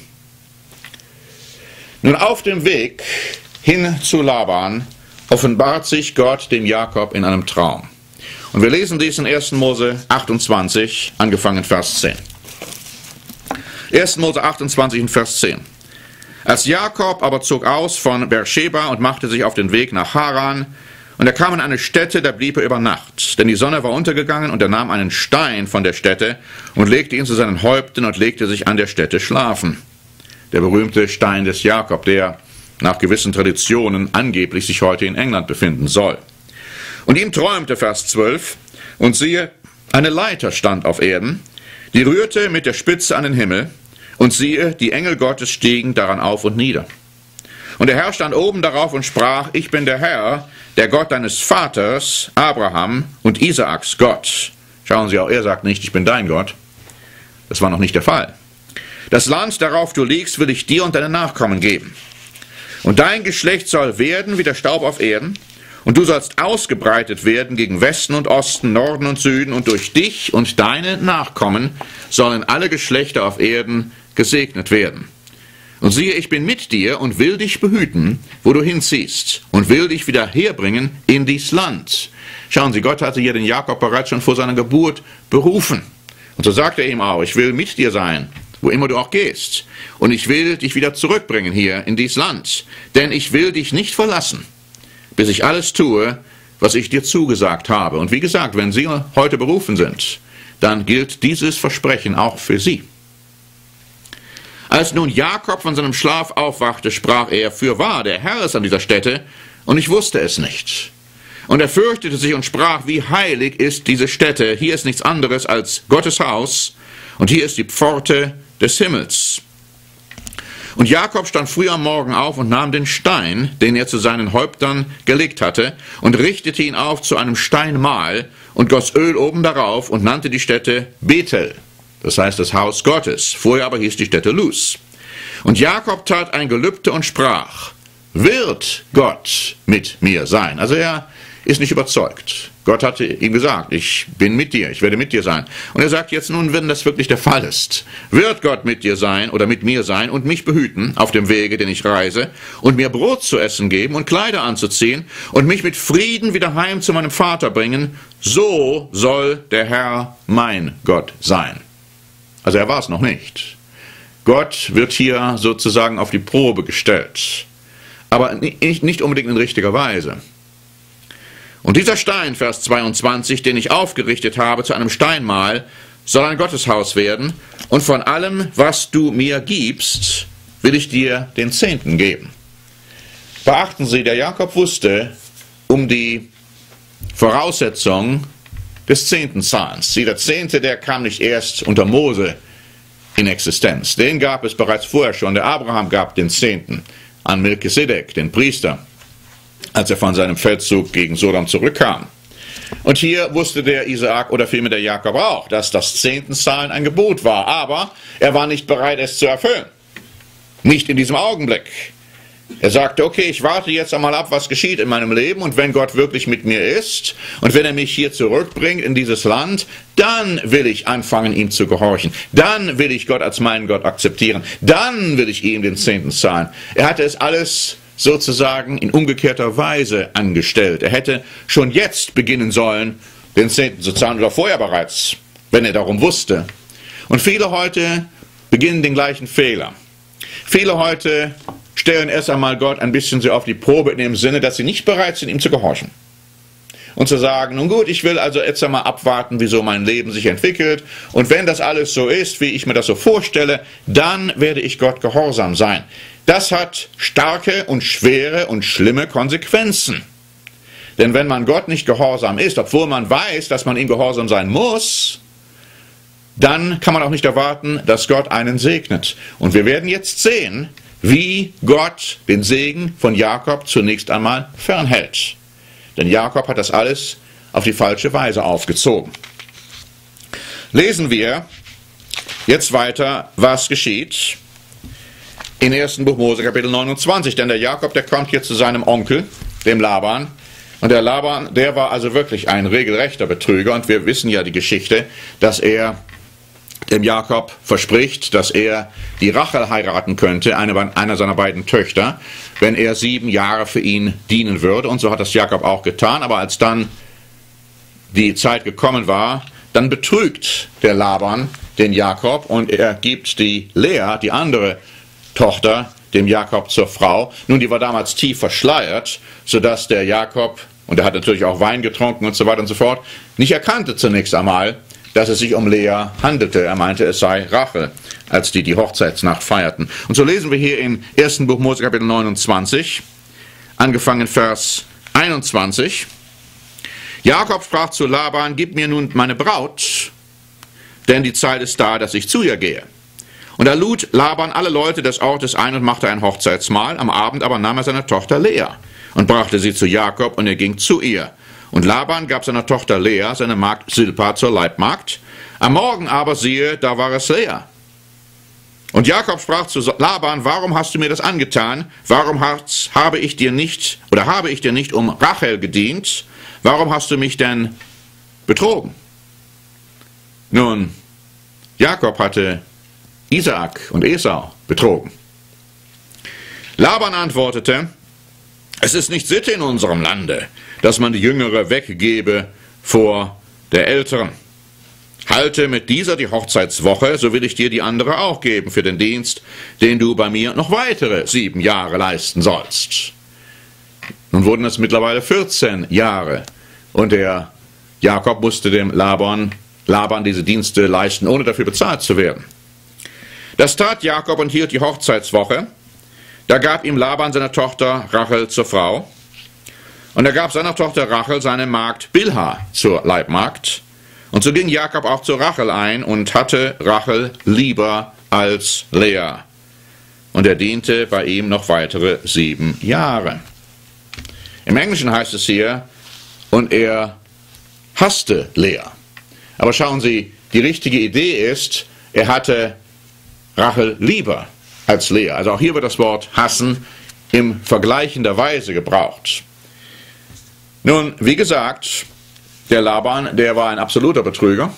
Nun, auf dem Weg hin zu Laban offenbart sich Gott dem Jakob in einem Traum. Und wir lesen dies in 1. Mose 28, angefangen in Vers 10. 1. Mose 28 in Vers 10. Als Jakob aber zog aus von Beersheba und machte sich auf den Weg nach Haran, und er kam in eine Stätte, da blieb er über Nacht, denn die Sonne war untergegangen, und er nahm einen Stein von der Stätte und legte ihn zu seinen Häupten und legte sich an der Stätte schlafen. Der berühmte Stein des Jakob, der nach gewissen Traditionen angeblich sich heute in England befinden soll. Und ihm träumte, Vers 12, und siehe, eine Leiter stand auf Erden, die rührte mit der Spitze an den Himmel, und siehe, die Engel Gottes stiegen daran auf und nieder. Und der Herr stand oben darauf und sprach, ich bin der Herr, der Gott deines Vaters, Abraham und Isaaks Gott. Schauen Sie, auch er sagt nicht, ich bin dein Gott. Das war noch nicht der Fall. Das Land, darauf du liegst, will ich dir und deinen Nachkommen geben. Und dein Geschlecht soll werden wie der Staub auf Erden, und du sollst ausgebreitet werden gegen Westen und Osten, Norden und Süden, und durch dich und deine Nachkommen sollen alle Geschlechter auf Erden gesegnet werden. Und siehe, ich bin mit dir und will dich behüten, wo du hinziehst, und will dich wieder herbringen in dies Land. Schauen Sie, Gott hatte hier den Jakob bereits schon vor seiner Geburt berufen. Und so sagt er ihm auch, ich will mit dir sein, wo immer du auch gehst. Und ich will dich wieder zurückbringen hier in dies Land. Denn ich will dich nicht verlassen, bis ich alles tue, was ich dir zugesagt habe. Und wie gesagt, wenn Sie heute berufen sind, dann gilt dieses Versprechen auch für Sie. Als nun Jakob von seinem Schlaf aufwachte, sprach er, fürwahr, der Herr ist an dieser Stätte, und ich wusste es nicht. Und er fürchtete sich und sprach, wie heilig ist diese Stätte. Hier ist nichts anderes als Gottes Haus, und hier ist die Pforte des Himmels. Und Jakob stand früh am Morgen auf und nahm den Stein, den er zu seinen Häuptern gelegt hatte, und richtete ihn auf zu einem Steinmal und goss Öl oben darauf und nannte die Stätte Bethel, das heißt das Haus Gottes. Vorher aber hieß die Stätte Luz. Und Jakob tat ein Gelübde und sprach, wird Gott mit mir sein? Also er ist nicht überzeugt. Gott hatte ihm gesagt, ich bin mit dir, ich werde mit dir sein. Und er sagt jetzt nun, wenn das wirklich der Fall ist, wird Gott mit dir sein oder mit mir sein und mich behüten auf dem Wege, den ich reise, und mir Brot zu essen geben und Kleider anzuziehen und mich mit Frieden wieder heim zu meinem Vater bringen, so soll der Herr mein Gott sein. Also er war es noch nicht. Gott wird hier sozusagen auf die Probe gestellt, aber nicht unbedingt in richtiger Weise. Und dieser Stein, Vers 22, den ich aufgerichtet habe zu einem Steinmal, soll ein Gotteshaus werden, und von allem, was du mir gibst, will ich dir den Zehnten geben. Beachten Sie, der Jakob wusste um die Voraussetzung des Zehntenzahlens. Der Zehnte, der kam nicht erst unter Mose in Existenz. Den gab es bereits vorher schon. Der Abraham gab den Zehnten an Melchisedek, den Priester, als er von seinem Feldzug gegen Sodom zurückkam. Und hier wusste der Isaak oder vielmehr der Jakob auch, dass das Zehntenzahlen ein Gebot war, aber er war nicht bereit, es zu erfüllen. Nicht in diesem Augenblick. Er sagte, okay, ich warte jetzt einmal ab, was geschieht in meinem Leben, und wenn Gott wirklich mit mir ist und wenn er mich hier zurückbringt in dieses Land, dann will ich anfangen, ihm zu gehorchen. Dann will ich Gott als meinen Gott akzeptieren. Dann will ich ihm den Zehnten zahlen. Er hatte es alles sozusagen in umgekehrter Weise angestellt. Er hätte schon jetzt beginnen sollen, den Zehnten zu zahlen, oder vorher bereits, wenn er darum wusste. Und viele heute beginnen den gleichen Fehler. Viele heute stellen erst einmal Gott ein bisschen so auf die Probe in dem Sinne, dass sie nicht bereit sind, ihm zu gehorchen. Und zu sagen, nun gut, ich will also jetzt einmal abwarten, wie so mein Leben sich entwickelt. Und wenn das alles so ist, wie ich mir das so vorstelle, dann werde ich Gott gehorsam sein. Das hat starke und schwere und schlimme Konsequenzen. Denn wenn man Gott nicht gehorsam ist, obwohl man weiß, dass man ihm gehorsam sein muss, dann kann man auch nicht erwarten, dass Gott einen segnet. Und wir werden jetzt sehen, wie Gott den Segen von Jakob zunächst einmal fernhält. Denn Jakob hat das alles auf die falsche Weise aufgezogen. Lesen wir jetzt weiter, was geschieht in 1. Buch Mose, Kapitel 29. Denn der Jakob, der kommt hier zu seinem Onkel, dem Laban. Und der Laban, der war also wirklich ein regelrechter Betrüger. Und wir wissen ja die Geschichte, dass er dem Jakob verspricht, dass er die Rachel heiraten könnte, einer seiner beiden Töchter, wenn er 7 Jahre für ihn dienen würde. Und so hat das Jakob auch getan. Aber als dann die Zeit gekommen war, dann betrügt der Laban den Jakob und er gibt die Lea, die andere Tochter, dem Jakob zur Frau. Nun, die war damals tief verschleiert, sodass der Jakob, und er hat natürlich auch Wein getrunken und so weiter und so fort, nicht erkannte zunächst einmal, dass es sich um Lea handelte. Er meinte, es sei Rachel, als die Hochzeitsnacht feierten. Und so lesen wir hier im 1. Buch Mose, Kapitel 29, angefangen Vers 21. Jakob sprach zu Laban, gib mir nun meine Braut, denn die Zeit ist da, dass ich zu ihr gehe. Und da lud Laban alle Leute des Ortes ein und machte ein Hochzeitsmahl. Am Abend aber nahm er seine Tochter Lea und brachte sie zu Jakob, und er ging zu ihr. Und Laban gab seiner Tochter Lea, seine Magd Silpa, zur Leibmagd. Am Morgen aber, siehe, da war es Lea. Und Jakob sprach zu Laban, warum hast du mir das angetan? Warum habe ich dir nicht um Rachel gedient? Warum hast du mich denn betrogen? Nun, Jakob hatte Isaak und Esau betrogen. Laban antwortete, es ist nicht Sitte in unserem Lande, dass man die Jüngere weggebe vor der Älteren. Halte mit dieser die Hochzeitswoche, so will ich dir die andere auch geben für den Dienst, den du bei mir noch weitere 7 Jahre leisten sollst. Nun wurden es mittlerweile 14 Jahre und der Jakob musste dem Laban diese Dienste leisten, ohne dafür bezahlt zu werden. Das tat Jakob und hielt die Hochzeitswoche. Da gab ihm Laban seine Tochter Rachel zur Frau. Und er gab seiner Tochter Rachel seine Magd Bilha zur Leibmagd. Und so ging Jakob auch zu Rachel ein und hatte Rachel lieber als Lea. Und er diente bei ihm noch weitere 7 Jahre. Im Englischen heißt es hier, und er hasste Lea. Aber schauen Sie, die richtige Idee ist, er hatte Rachel lieber als Lea. Also auch hier wird das Wort hassen in vergleichender Weise gebraucht. Nun, wie gesagt, der Laban, der war ein absoluter Betrüger.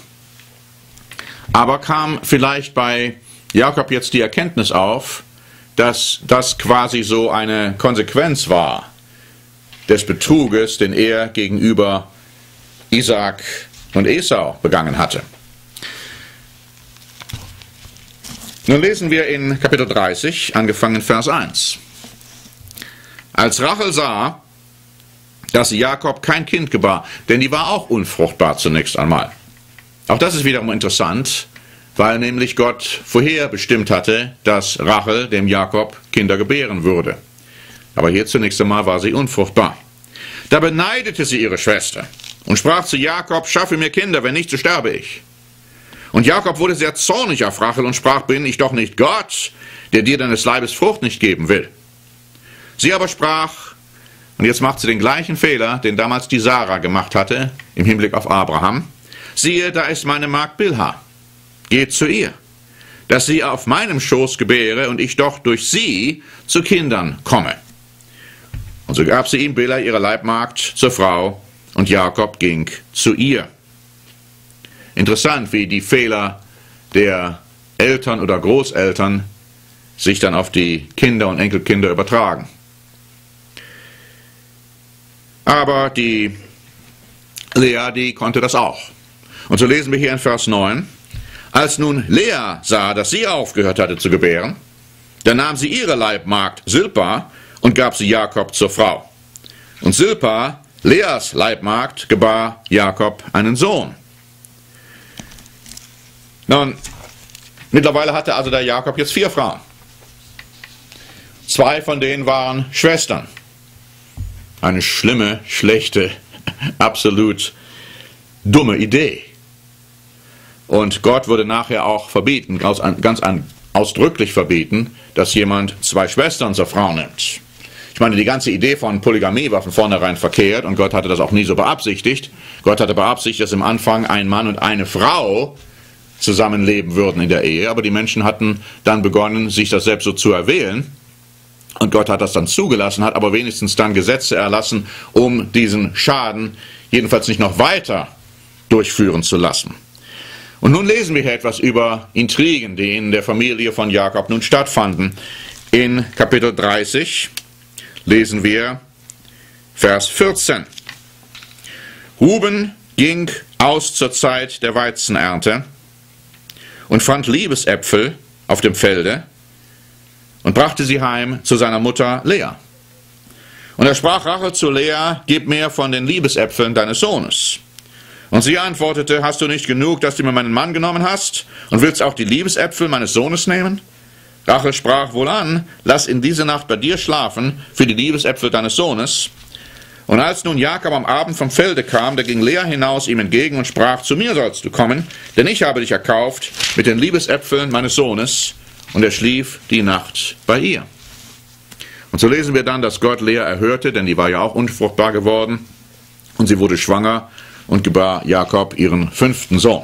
Aber kam vielleicht bei Jakob jetzt die Erkenntnis auf, dass das quasi so eine Konsequenz war des Betruges, den er gegenüber Isaak und Esau begangen hatte. Nun lesen wir in Kapitel 30, angefangen Vers 1. Als Rachel sah, dass Jakob kein Kind gebar, denn die war auch unfruchtbar zunächst einmal. Auch das ist wiederum interessant, weil nämlich Gott vorher bestimmt hatte, dass Rachel dem Jakob Kinder gebären würde. Aber hier zunächst einmal war sie unfruchtbar. Da beneidete sie ihre Schwester und sprach zu Jakob, schaffe mir Kinder, wenn nicht, so sterbe ich. Und Jakob wurde sehr zornig auf Rachel und sprach, bin ich doch nicht Gott, der dir deines Leibes Frucht nicht geben will. Sie aber sprach, Und jetzt macht sie den gleichen Fehler, den damals die Sarah gemacht hatte, im Hinblick auf Abraham. Siehe, da ist meine Magd Bilha. Geht zu ihr, dass sie auf meinem Schoß gebäre und ich doch durch sie zu Kindern komme. Und so gab sie ihm Bilha, ihre Leibmagd, zur Frau, und Jakob ging zu ihr. Interessant, wie die Fehler der Eltern oder Großeltern sich dann auf die Kinder und Enkelkinder übertragen. Aber die Lea, die konnte das auch. Und so lesen wir hier in Vers 9, als nun Lea sah, dass sie aufgehört hatte zu gebären, dann nahm sie ihre Leibmagd Silpa und gab sie Jakob zur Frau. Und Silpa, Leas Leibmagd, gebar Jakob einen Sohn. Nun, mittlerweile hatte also der Jakob jetzt 4 Frauen. 2 von denen waren Schwestern. Eine schlimme, schlechte, absolut dumme Idee. Und Gott würde nachher auch verbieten, ganz ausdrücklich verbieten, dass jemand 2 Schwestern zur Frau nimmt. Ich meine, die ganze Idee von Polygamie war von vornherein verkehrt und Gott hatte das auch nie so beabsichtigt. Gott hatte beabsichtigt, dass im Anfang ein Mann und eine Frau zusammenleben würden in der Ehe, aber die Menschen hatten dann begonnen, sich das selbst so zu erwählen. Und Gott hat das dann zugelassen, hat aber wenigstens dann Gesetze erlassen, um diesen Schaden jedenfalls nicht noch weiter durchführen zu lassen. Und nun lesen wir hier etwas über Intrigen, die in der Familie von Jakob nun stattfanden. In Kapitel 30 lesen wir Vers 14. Ruben ging aus zur Zeit der Weizenernte und fand Liebesäpfel auf dem Felde und brachte sie heim zu seiner Mutter Lea. Und er sprach Rachel zu Lea, gib mir von den Liebesäpfeln deines Sohnes. Und sie antwortete, hast du nicht genug, dass du mir meinen Mann genommen hast, und willst auch die Liebesäpfel meines Sohnes nehmen? Rachel sprach, wohlan, lass in diese Nacht bei dir schlafen für die Liebesäpfel deines Sohnes. Und als nun Jakob am Abend vom Felde kam, da ging Lea hinaus ihm entgegen und sprach, zu mir sollst du kommen, denn ich habe dich erkauft mit den Liebesäpfeln meines Sohnes. Und er schlief die Nacht bei ihr. Und so lesen wir dann, dass Gott Lea erhörte, denn die war ja auch unfruchtbar geworden. Und sie wurde schwanger und gebar Jakob ihren 5. Sohn.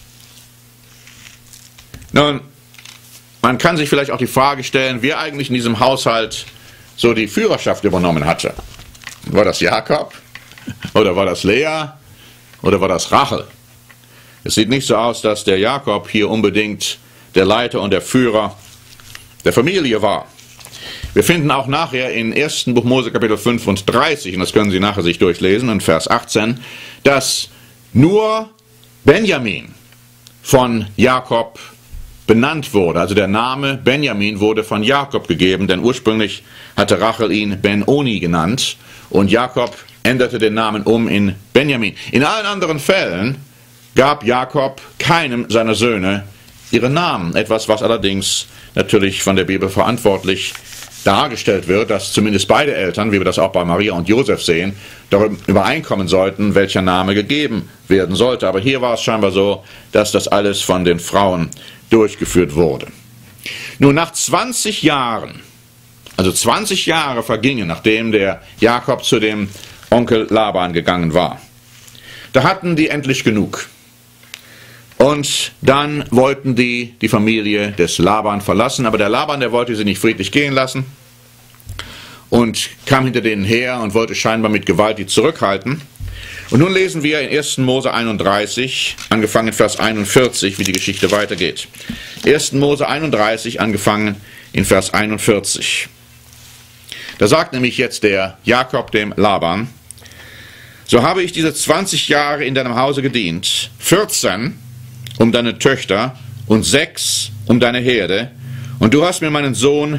Nun, man kann sich vielleicht auch die Frage stellen, wer eigentlich in diesem Haushalt so die Führerschaft übernommen hatte. War das Jakob? Oder war das Lea? Oder war das Rachel? Es sieht nicht so aus, dass der Jakob hier unbedingt der Leiter und der Führer der Familie war. Wir finden auch nachher in 1. Buch Mose Kapitel 35, und das können Sie nachher sich durchlesen, in Vers 18, dass nur Benjamin von Jakob benannt wurde. Also der Name Benjamin wurde von Jakob gegeben, denn ursprünglich hatte Rachel ihn Ben-Oni genannt und Jakob änderte den Namen um in Benjamin. In allen anderen Fällen gab Jakob keinem seiner Söhne ihren Namen. Etwas, was allerdings natürlich von der Bibel verantwortlich dargestellt wird, dass zumindest beide Eltern, wie wir das auch bei Maria und Josef sehen, darüber übereinkommen sollten, welcher Name gegeben werden sollte. Aber hier war es scheinbar so, dass das alles von den Frauen durchgeführt wurde. Nun, nach 20 Jahren, also 20 Jahre vergingen, nachdem der Jakob zu dem Onkel Laban gegangen war, da hatten die endlich genug. Und dann wollten die Familie des Laban verlassen, aber der Laban, der wollte sie nicht friedlich gehen lassen und kam hinter denen her und wollte scheinbar mit Gewalt die zurückhalten. Und nun lesen wir in 1. Mose 31, angefangen in Vers 41, wie die Geschichte weitergeht. 1. Mose 31, angefangen in Vers 41. Da sagt nämlich jetzt der Jakob dem Laban, so habe ich diese 20 Jahre in deinem Hause gedient, 14 um deine Töchter und 6 um deine Herde, und du hast mir meinen Lohn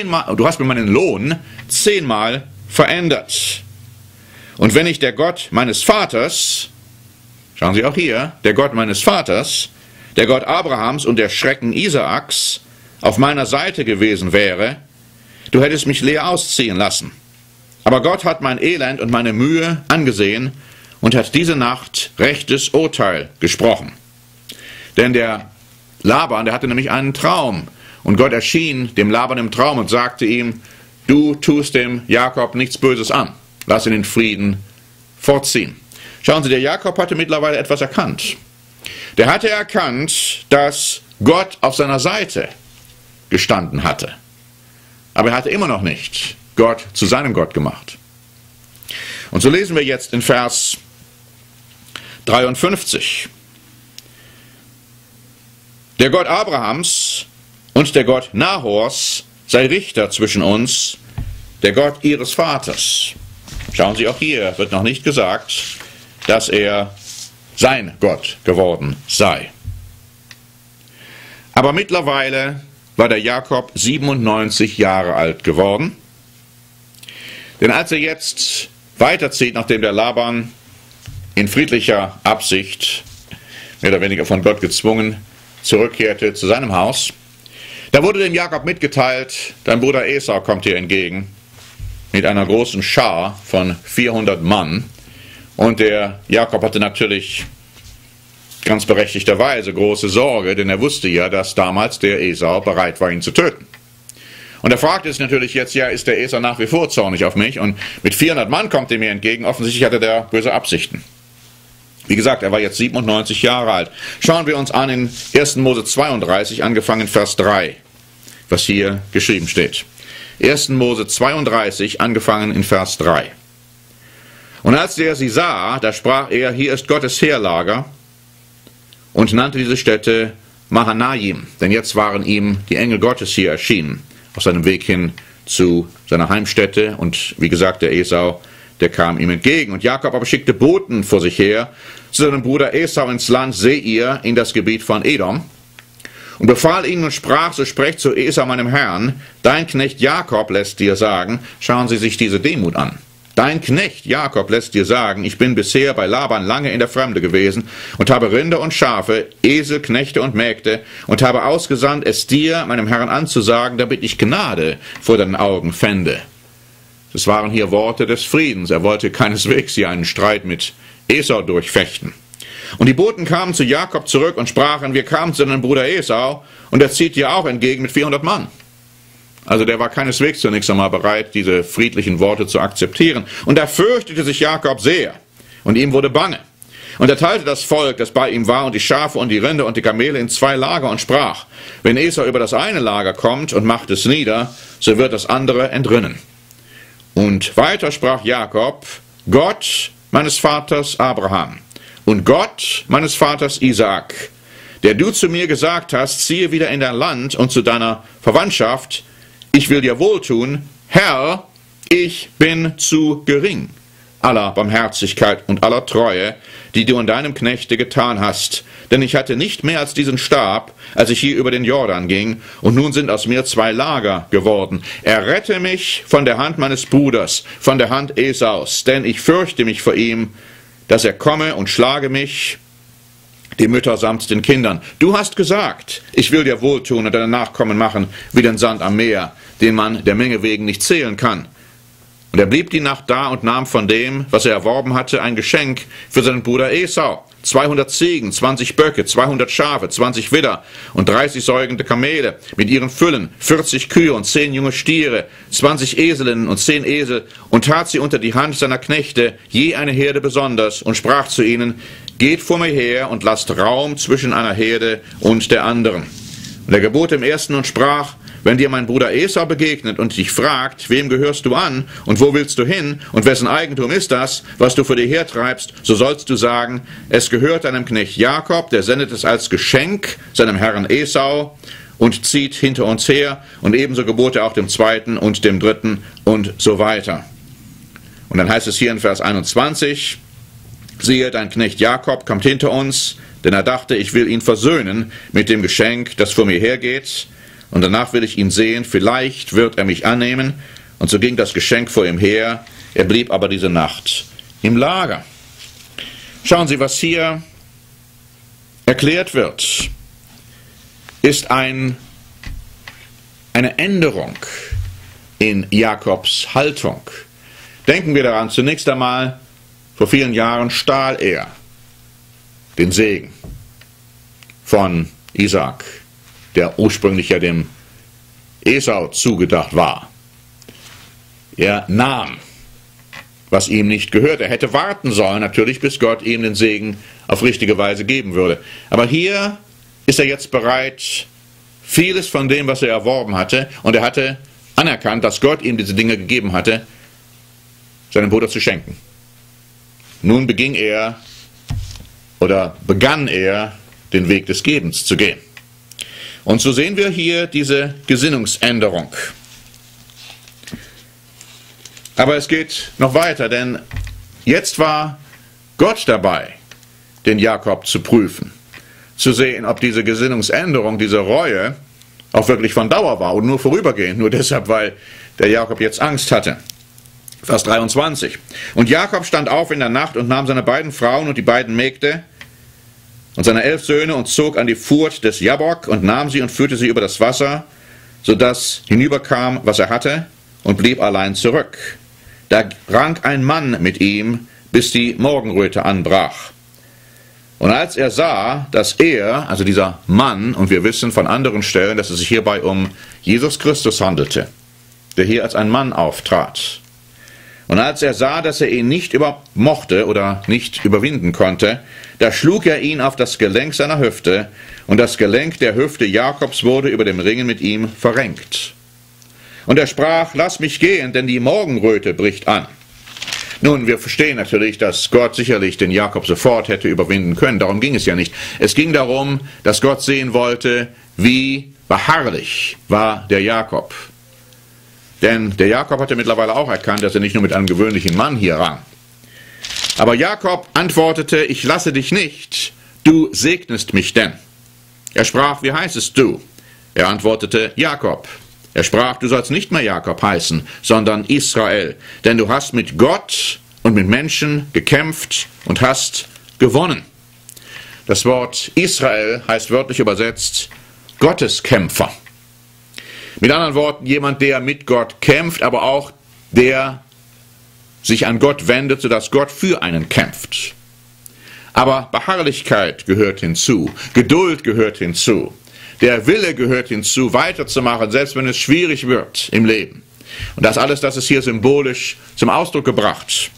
10-mal verändert. Und wenn ich der Gott meines Vaters, schauen Sie auch hier, der Gott meines Vaters, der Gott Abrahams und der Schrecken Isaaks auf meiner Seite gewesen wäre, du hättest mich leer ausziehen lassen. Aber Gott hat mein Elend und meine Mühe angesehen und hat diese Nacht rechtes Urteil gesprochen. Denn der Laban, der hatte nämlich einen Traum. Und Gott erschien dem Laban im Traum und sagte ihm, du tust dem Jakob nichts Böses an. lass ihn in Frieden fortziehen. Schauen Sie, der Jakob hatte mittlerweile etwas erkannt. Der hatte erkannt, dass Gott auf seiner Seite gestanden hatte. Aber er hatte immer noch nicht Gott zu seinem Gott gemacht. Und so lesen wir jetzt in Vers 53. Der Gott Abrahams und der Gott Nahors sei Richter zwischen uns, der Gott ihres Vaters. Schauen Sie, auch hier wird noch nicht gesagt, dass er sein Gott geworden sei. Aber mittlerweile war der Jakob 97 Jahre alt geworden. Denn als er jetzt weiterzieht, nachdem der Laban in friedlicher Absicht, mehr oder weniger von Gott gezwungen, zurückkehrte zu seinem Haus, da wurde dem Jakob mitgeteilt, dein Bruder Esau kommt dir entgegen, mit einer großen Schar von 400 Mann. Und der Jakob hatte natürlich ganz berechtigterweise große Sorge, denn er wusste ja, dass damals der Esau bereit war, ihn zu töten. Und er fragte sich natürlich jetzt, ja, ist der Esau nach wie vor zornig auf mich? Und mit 400 Mann kommt er mir entgegen, offensichtlich hatte der böse Absichten. Wie gesagt, er war jetzt 97 Jahre alt. Schauen wir uns an in 1. Mose 32, angefangen Vers 3, was hier geschrieben steht. 1. Mose 32, angefangen in Vers 3. Und als der sie sah, da sprach er, hier ist Gottes Heerlager, und nannte diese Stätte Mahanaim, denn jetzt waren ihm die Engel Gottes hier erschienen, auf seinem Weg hin zu seiner Heimstätte. Und wie gesagt, der Esau, der kam ihm entgegen. Und Jakob aber schickte Boten vor sich her zu seinem Bruder Esau ins Land Seir, in das Gebiet von Edom, und befahl ihnen und sprach, so sprecht zu Esau, meinem Herrn, dein Knecht Jakob lässt dir sagen, schauen Sie sich diese Demut an. Dein Knecht Jakob lässt dir sagen, ich bin bisher bei Laban lange in der Fremde gewesen und habe Rinder und Schafe, Esel, Knechte und Mägde und habe ausgesandt, es dir, meinem Herrn, anzusagen, damit ich Gnade vor deinen Augen fände. Das waren hier Worte des Friedens. Er wollte keineswegs hier einen Streit mit Esau durchfechten. Und die Boten kamen zu Jakob zurück und sprachen, wir kamen zu deinem Bruder Esau und er zieht dir auch entgegen mit 400 Mann. Also der war keineswegs zunächst einmal bereit, diese friedlichen Worte zu akzeptieren. Und da fürchtete sich Jakob sehr und ihm wurde bange. Und er teilte das Volk, das bei ihm war, und die Schafe und die Rinder und die Kamele in 2 Lager und sprach, wenn Esau über das eine Lager kommt und macht es nieder, so wird das andere entrinnen. Und weiter sprach Jakob, Gott meines Vaters Abraham und Gott meines Vaters Isaak, der du zu mir gesagt hast, ziehe wieder in dein Land und zu deiner Verwandtschaft, ich will dir wohltun, Herr, ich bin zu gering aller Barmherzigkeit und aller Treue, die du an deinem Knechte getan hast. Denn ich hatte nicht mehr als diesen Stab, als ich hier über den Jordan ging, und nun sind aus mir 2 Lager geworden. Errette mich von der Hand meines Bruders, von der Hand Esaus, denn ich fürchte mich vor ihm, dass er komme und schlage mich, die Mütter samt den Kindern. Du hast gesagt, ich will dir wohltun und deine Nachkommen machen wie den Sand am Meer, den man der Menge wegen nicht zählen kann. Und er blieb die Nacht da und nahm von dem, was er erworben hatte, ein Geschenk für seinen Bruder Esau. 200 Ziegen, 20 Böcke, 200 Schafe, 20 Widder und 30 säugende Kamele mit ihren Füllen, 40 Kühe und 10 junge Stiere, 20 Eselinnen und 10 Esel, und tat sie unter die Hand seiner Knechte, je eine Herde besonders, und sprach zu ihnen, geht vor mir her und lasst Raum zwischen einer Herde und der anderen. Und er gebot dem Ersten und sprach, wenn dir mein Bruder Esau begegnet und dich fragt, wem gehörst du an und wo willst du hin und wessen Eigentum ist das, was du vor dir hertreibst, so sollst du sagen, es gehört deinem Knecht Jakob, der sendet es als Geschenk seinem Herrn Esau und zieht hinter uns her, und ebenso gebot er auch dem Zweiten und dem Dritten und so weiter. Und dann heißt es hier in Vers 21, siehe, dein Knecht Jakob kommt hinter uns, denn er dachte, ich will ihn versöhnen mit dem Geschenk, das vor mir hergeht, und danach will ich ihn sehen, vielleicht wird er mich annehmen. Und so ging das Geschenk vor ihm her, er blieb aber diese Nacht im Lager. Schauen Sie, was hier erklärt wird, ist eine Änderung in Jakobs Haltung. Denken wir daran, zunächst einmal, vor vielen Jahren stahl er den Segen von Isaak, der ursprünglich ja dem Esau zugedacht war. Er nahm was ihm nicht gehört. Er hätte warten sollen, natürlich, bis Gott ihm den Segen auf richtige Weise geben würde. Aber hier ist er jetzt bereit, vieles von dem, was er erworben hatte, und er hatte anerkannt, dass Gott ihm diese Dinge gegeben hatte, seinem Bruder zu schenken. Nun begann er, den Weg des Gebens zu gehen. Und so sehen wir hier diese Gesinnungsänderung. Aber es geht noch weiter, denn jetzt war Gott dabei, den Jakob zu prüfen, zu sehen, ob diese Gesinnungsänderung, diese Reue auch wirklich von Dauer war und nur vorübergehend, nur deshalb, weil der Jakob jetzt Angst hatte. Vers 23. Und Jakob stand auf in der Nacht und nahm seine beiden Frauen und die beiden Mägde und seine 11 Söhne und zog an die Furt des Jabbok und nahm sie und führte sie über das Wasser, sodass hinüberkam, was er hatte, und blieb allein zurück. Da rang ein Mann mit ihm, bis die Morgenröte anbrach. Und als er sah, dass er, also dieser Mann, und wir wissen von anderen Stellen, dass es sich hierbei um Jesus Christus handelte, der hier als ein Mann auftrat. Und als er sah, dass er ihn nicht mochte oder nicht überwinden konnte, da schlug er ihn auf das Gelenk seiner Hüfte, und das Gelenk der Hüfte Jakobs wurde über dem Ringen mit ihm verrenkt. Und er sprach, lass mich gehen, denn die Morgenröte bricht an. Nun, wir verstehen natürlich, dass Gott sicherlich den Jakob sofort hätte überwinden können. Darum ging es ja nicht. Es ging darum, dass Gott sehen wollte, wie beharrlich war der Jakob. Denn der Jakob hatte mittlerweile auch erkannt, dass er nicht nur mit einem gewöhnlichen Mann hier rang. Aber Jakob antwortete, ich lasse dich nicht, du segnest mich denn. Er sprach, wie heißest du? Er antwortete, Jakob. Er sprach, du sollst nicht mehr Jakob heißen, sondern Israel, denn du hast mit Gott und mit Menschen gekämpft und hast gewonnen. Das Wort Israel heißt wörtlich übersetzt Gotteskämpfer. Mit anderen Worten, jemand, der mit Gott kämpft, aber auch der sich an Gott wendet, sodass Gott für einen kämpft. Aber Beharrlichkeit gehört hinzu, Geduld gehört hinzu. Der Wille gehört hinzu, weiterzumachen, selbst wenn es schwierig wird im Leben. Und das alles, das ist hier symbolisch zum Ausdruck gebracht.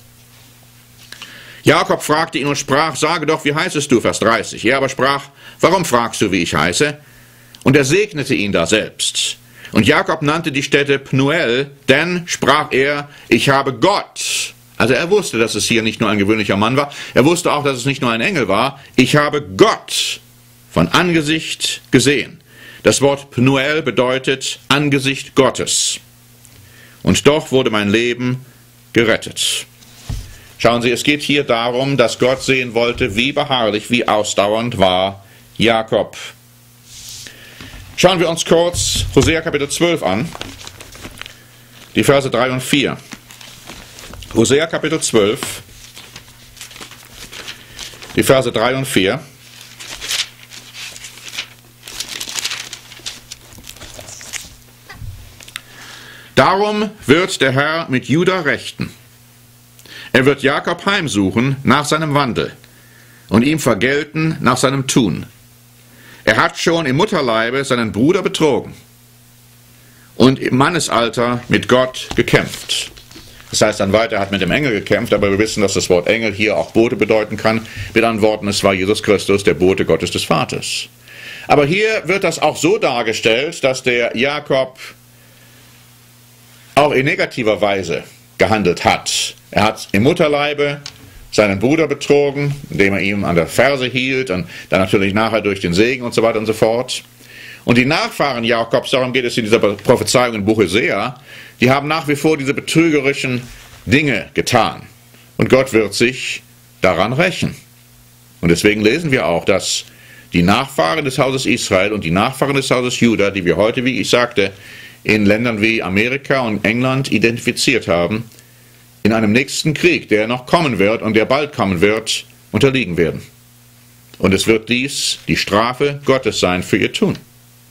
Jakob fragte ihn und sprach, sage doch, wie heißest du, Vers 30. Er aber sprach, warum fragst du, wie ich heiße? Und er segnete ihn da selbst. Und Jakob nannte die Stätte Pnuel, denn, sprach er, ich habe Gott. Also er wusste, dass es hier nicht nur ein gewöhnlicher Mann war, er wusste auch, dass es nicht nur ein Engel war. Ich habe Gott von Angesicht gesehen. Das Wort Pnuel bedeutet Angesicht Gottes. Und doch wurde mein Leben gerettet. Schauen Sie, es geht hier darum, dass Gott sehen wollte, wie beharrlich, wie ausdauernd war Jakob. Schauen wir uns kurz Hosea Kapitel 12 an, die Verse 3 und 4. Hosea Kapitel 12, die Verse 3 und 4. Darum wird der Herr mit Juda rechten. Er wird Jakob heimsuchen nach seinem Wandel und ihm vergelten nach seinem Tun. Er hat schon im Mutterleibe seinen Bruder betrogen und im Mannesalter mit Gott gekämpft. Das heißt dann weiter, er hat mit dem Engel gekämpft, aber wir wissen, dass das Wort Engel hier auch Bote bedeuten kann. Mit anderen Worten, es war Jesus Christus, der Bote Gottes des Vaters. Aber hier wird das auch so dargestellt, dass der Jakob auch in negativer Weise gehandelt hat. Er hat im Mutterleibe seinen Bruder betrogen, indem er ihm an der Ferse hielt und dann natürlich nachher durch den Segen und so weiter und so fort. Und die Nachfahren Jakobs, darum geht es in dieser Prophezeiung im Buch Hosea, die haben nach wie vor diese betrügerischen Dinge getan. Und Gott wird sich daran rächen. Und deswegen lesen wir auch, dass die Nachfahren des Hauses Israel und die Nachfahren des Hauses Juda, die wir heute, wie ich sagte, in Ländern wie Amerika und England identifiziert haben, in einem nächsten Krieg, der noch kommen wird und der bald kommen wird, unterliegen werden. Und es wird dies die Strafe Gottes sein für ihr Tun.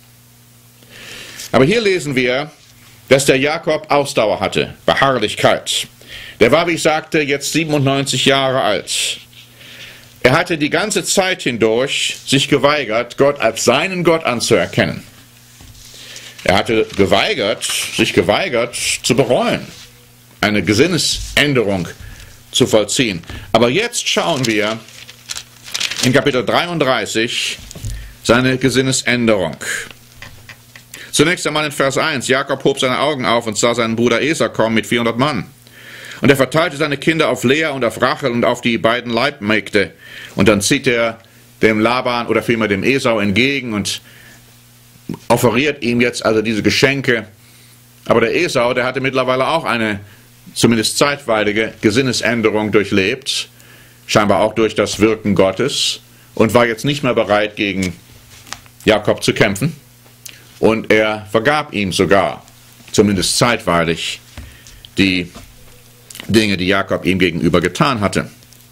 Aber hier lesen wir, dass der Jakob Ausdauer hatte, Beharrlichkeit. Der war, wie ich sagte, jetzt 97 Jahre alt. Er hatte die ganze Zeit hindurch sich geweigert, Gott als seinen Gott anzuerkennen. Er hatte sich geweigert zu bereuen, eine Gesinnesänderung zu vollziehen. Aber jetzt schauen wir in Kapitel 33 seine Gesinnesänderung. Zunächst einmal in Vers 1. Jakob hob seine Augen auf und sah seinen Bruder Esau kommen mit 400 Mann. Und er verteilte seine Kinder auf Lea und auf Rachel und auf die beiden Leibmägde. Und dann zieht er dem Laban oder vielmehr dem Esau entgegen und offeriert ihm jetzt also diese Geschenke. Aber der Esau, der hatte mittlerweile auch eine zumindest zeitweilige Gesinnesänderung durchlebt, scheinbar auch durch das Wirken Gottes, und war jetzt nicht mehr bereit, gegen Jakob zu kämpfen. Und er vergab ihm sogar, zumindest zeitweilig, die Dinge, die Jakob ihm gegenüber getan hatte.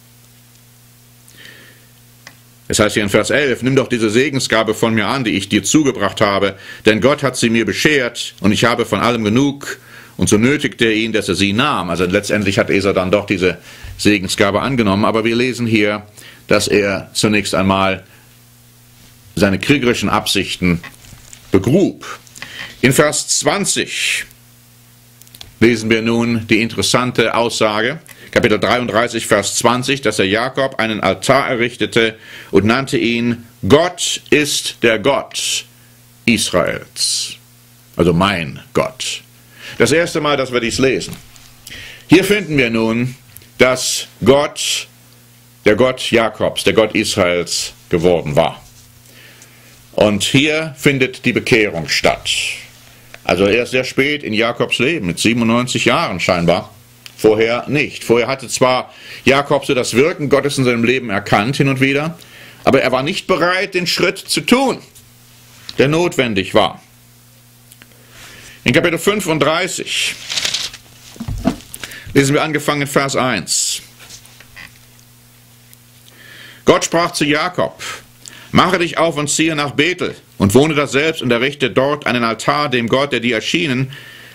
Es heißt hier in Vers 11, nimm doch diese Segensgabe von mir an, die ich dir zugebracht habe, denn Gott hat sie mir beschert und ich habe von allem genug. Und so nötigte er ihn, dass er sie nahm. Also letztendlich hat Esau dann doch diese Segensgabe angenommen. Aber wir lesen hier, dass er zunächst einmal seine kriegerischen Absichten begrub. In Vers 20 lesen wir nun die interessante Aussage, Kapitel 33, Vers 20, dass er Jakob einen Altar errichtete und nannte ihn, Gott ist der Gott Israels. Also mein Gott. Das erste Mal, dass wir dies lesen. Hier finden wir nun, dass Gott der Gott Jakobs, der Gott Israels geworden war. Und hier findet die Bekehrung statt. Also erst sehr spät in Jakobs Leben, mit 97 Jahren scheinbar. Vorher nicht. Vorher hatte zwar Jakob so das Wirken Gottes in seinem Leben erkannt hin und wieder, aber er war nicht bereit, den Schritt zu tun, der notwendig war. In Kapitel 35 lesen wir angefangen in Vers 1. Gott sprach zu Jakob, mache dich auf und ziehe nach Bethel und wohne daselbst und errichte dort einen Altar dem Gott, der dir erschien,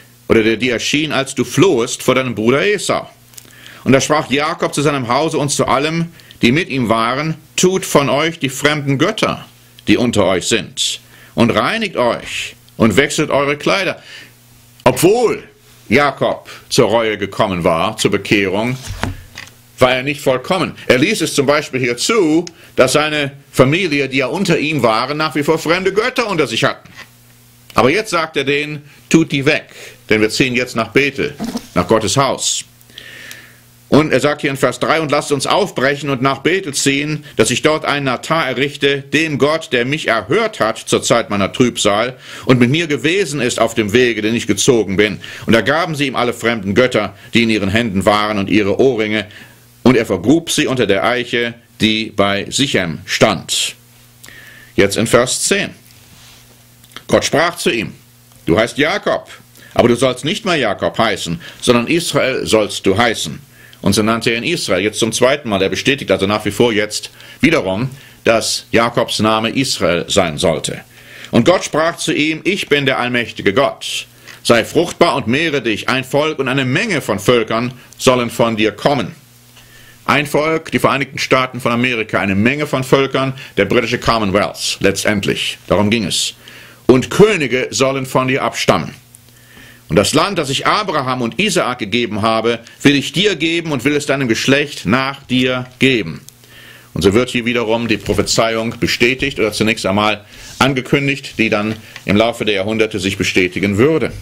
als du flohest vor deinem Bruder Esau. Und da sprach Jakob zu seinem Hause und zu allem, die mit ihm waren, tut von euch die fremden Götter, die unter euch sind, und reinigt euch und wechselt eure Kleider. Obwohl Jakob zur Reue gekommen war, zur Bekehrung, war er nicht vollkommen. Er ließ es zum Beispiel hier zu, dass seine Familie, die ja unter ihm waren, nach wie vor fremde Götter unter sich hatten. Aber jetzt sagt er denen, tut die weg, denn wir ziehen jetzt nach Bethel, nach Gottes Haus. Und er sagt hier in Vers 3, und lasst uns aufbrechen und nach Bethel ziehen, dass ich dort einen Altar errichte, dem Gott, der mich erhört hat zur Zeit meiner Trübsal und mit mir gewesen ist auf dem Wege, den ich gezogen bin. Und da gaben sie ihm alle fremden Götter, die in ihren Händen waren, und ihre Ohrringe, und er vergrub sie unter der Eiche, die bei Sichem stand. Jetzt in Vers 10. Gott sprach zu ihm, du heißt Jakob, aber du sollst nicht mehr Jakob heißen, sondern Israel sollst du heißen. Und so nannte er ihn Israel, jetzt zum zweiten Mal. Er bestätigt also nach wie vor jetzt wiederum, dass Jakobs Name Israel sein sollte. Und Gott sprach zu ihm, ich bin der allmächtige Gott. Sei fruchtbar und mehre dich, ein Volk und eine Menge von Völkern sollen von dir kommen. Ein Volk, die Vereinigten Staaten von Amerika, eine Menge von Völkern, der britische Commonwealth, letztendlich. Darum ging es. Und Könige sollen von dir abstammen. Und das Land, das ich Abraham und Isaak gegeben habe, will ich dir geben und will es deinem Geschlecht nach dir geben. Und so wird hier wiederum die Prophezeiung bestätigt oder zunächst einmal angekündigt, die dann im Laufe der Jahrhunderte sich bestätigen würde.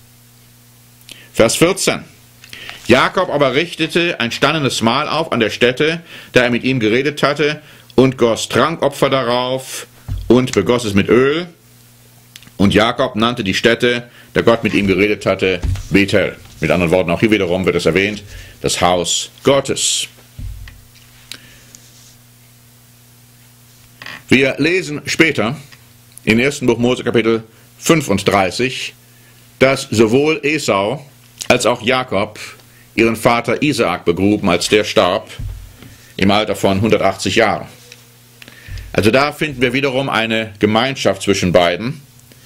Vers 14. Jakob aber richtete ein steinernes Mahl auf an der Stätte, da er mit ihm geredet hatte, und goss Trankopfer darauf und begoss es mit Öl. Und Jakob nannte die Stätte, da Gott mit ihm geredet hatte, Bethel. Mit anderen Worten, auch hier wiederum wird es erwähnt, das Haus Gottes. Wir lesen später im 1. Buch Mose Kapitel 35, dass sowohl Esau als auch Jakob ihren Vater Isaak begruben, als der starb, im Alter von 180 Jahren. Also da finden wir wiederum eine Gemeinschaft zwischen beiden.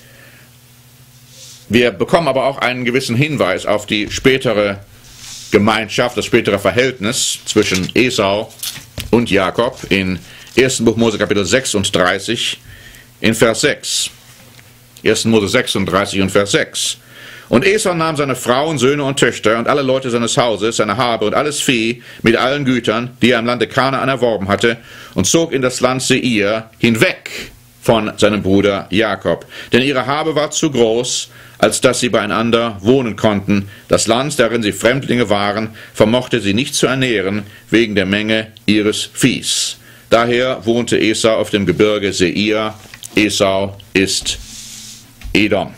Wir bekommen aber auch einen gewissen Hinweis auf die spätere Gemeinschaft, das spätere Verhältnis zwischen Esau und Jakob in 1. Buch Mose Kapitel 36 in Vers 6. 1. Mose 36 und Vers 6. Und Esau nahm seine Frauen, Söhne und Töchter und alle Leute seines Hauses, seine Habe und alles Vieh mit allen Gütern, die er im Lande Kanaan erworben hatte, und zog in das Land Seir hinweg von seinem Bruder Jakob. Denn ihre Habe war zu groß, als dass sie beieinander wohnen konnten. Das Land, darin sie Fremdlinge waren, vermochte sie nicht zu ernähren, wegen der Menge ihres Viehs. Daher wohnte Esau auf dem Gebirge Seir. Esau ist Edom.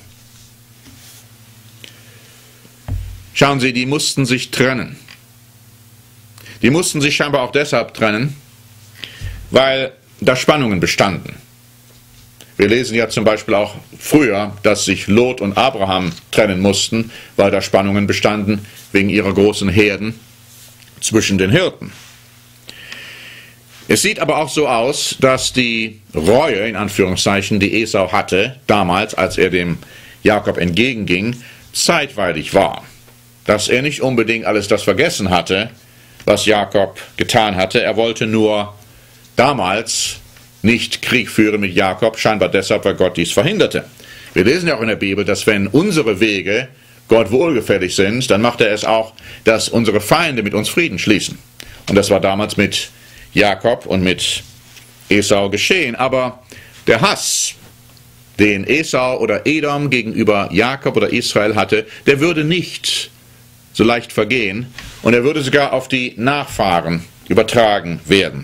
Schauen Sie, die mussten sich trennen. Die mussten sich scheinbar auch deshalb trennen, weil da Spannungen bestanden. Wir lesen ja zum Beispiel auch früher, dass sich Lot und Abraham trennen mussten, weil da Spannungen bestanden wegen ihrer großen Herden zwischen den Hirten. Es sieht aber auch so aus, dass die Reue, in Anführungszeichen, die Esau hatte, damals, als er dem Jakob entgegenging, zeitweilig war. Dass er nicht unbedingt alles das vergessen hatte, was Jakob getan hatte. Er wollte nur damals nicht Krieg führen mit Jakob, scheinbar deshalb, weil Gott dies verhinderte. Wir lesen ja auch in der Bibel, dass wenn unsere Wege Gott wohlgefällig sind, dann macht er es auch, dass unsere Feinde mit uns Frieden schließen. Und das war damals mit Jakob und mit Esau geschehen. Aber der Hass, den Esau oder Edom gegenüber Jakob oder Israel hatte, der würde nicht so leicht vergehen und er würde sogar auf die Nachfahren übertragen werden.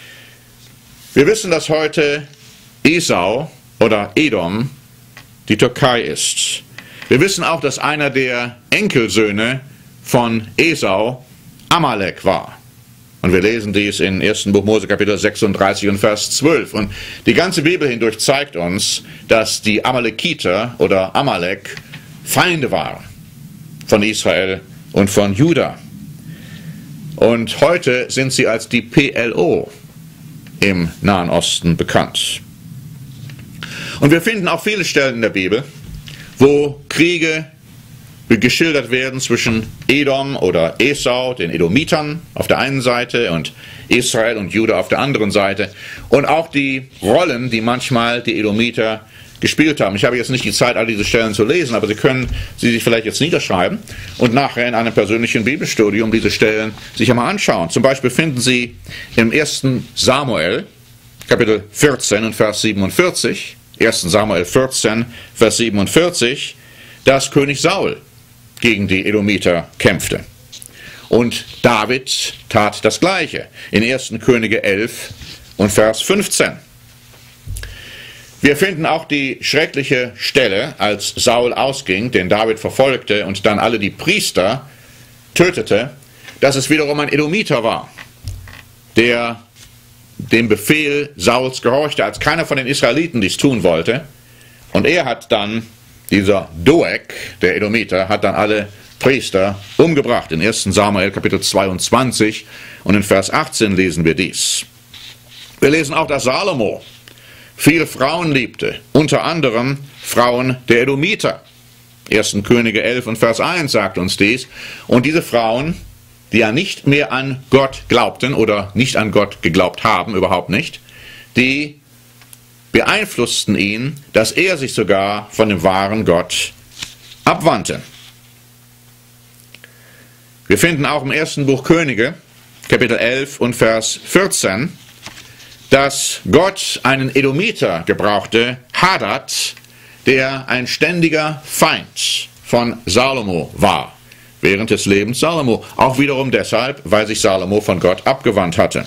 Wir wissen, dass heute Esau oder Edom die Türkei ist. Wir wissen auch, dass einer der Enkelsöhne von Esau Amalek war. Und wir lesen dies in 1. Buch Mose Kapitel 36 und Vers 12. Und die ganze Bibel hindurch zeigt uns, dass die Amalekiter oder Amalek Feinde waren von Israel und von Juda. Und heute sind sie als die PLO im Nahen Osten bekannt. Und wir finden auch viele Stellen in der Bibel, wo Kriege geschildert werden zwischen Edom oder Esau, den Edomitern auf der einen Seite und Israel und Juda auf der anderen Seite. Und auch die Rollen, die manchmal die Edomiter gespielt haben. Ich habe jetzt nicht die Zeit, all diese Stellen zu lesen, aber Sie können sie sich vielleicht jetzt niederschreiben und nachher in einem persönlichen Bibelstudium diese Stellen sich einmal anschauen. Zum Beispiel finden Sie im 1. Samuel, Kapitel 14 und Vers 47, 1. Samuel 14, Vers 47, dass König Saul gegen die Edomiter kämpfte. Und David tat das Gleiche in 1. Könige 11 und Vers 15. Wir finden auch die schreckliche Stelle, als Saul ausging, den David verfolgte und dann alle die Priester tötete, dass es wiederum ein Edomiter war, der dem Befehl Sauls gehorchte, als keiner von den Israeliten dies tun wollte. Und er hat dann, dieser Doeg, der Edomiter, hat dann alle Priester umgebracht. In 1. Samuel Kapitel 22 und in Vers 18 lesen wir dies. Wir lesen auch, dass Salomo viele Frauen liebte, unter anderem Frauen der Edomiter. 1. Könige 11 und Vers 1 sagt uns dies. Und diese Frauen, die ja nicht mehr an Gott glaubten oder nicht an Gott geglaubt haben, überhaupt nicht, die beeinflussten ihn, dass er sich sogar von dem wahren Gott abwandte. Wir finden auch im 1. Buch Könige, Kapitel 11 und Vers 14, dass Gott einen Edomiter gebrauchte, Hadad, der ein ständiger Feind von Salomo war, während des Lebens Salomo. Auch wiederum deshalb, weil sich Salomo von Gott abgewandt hatte.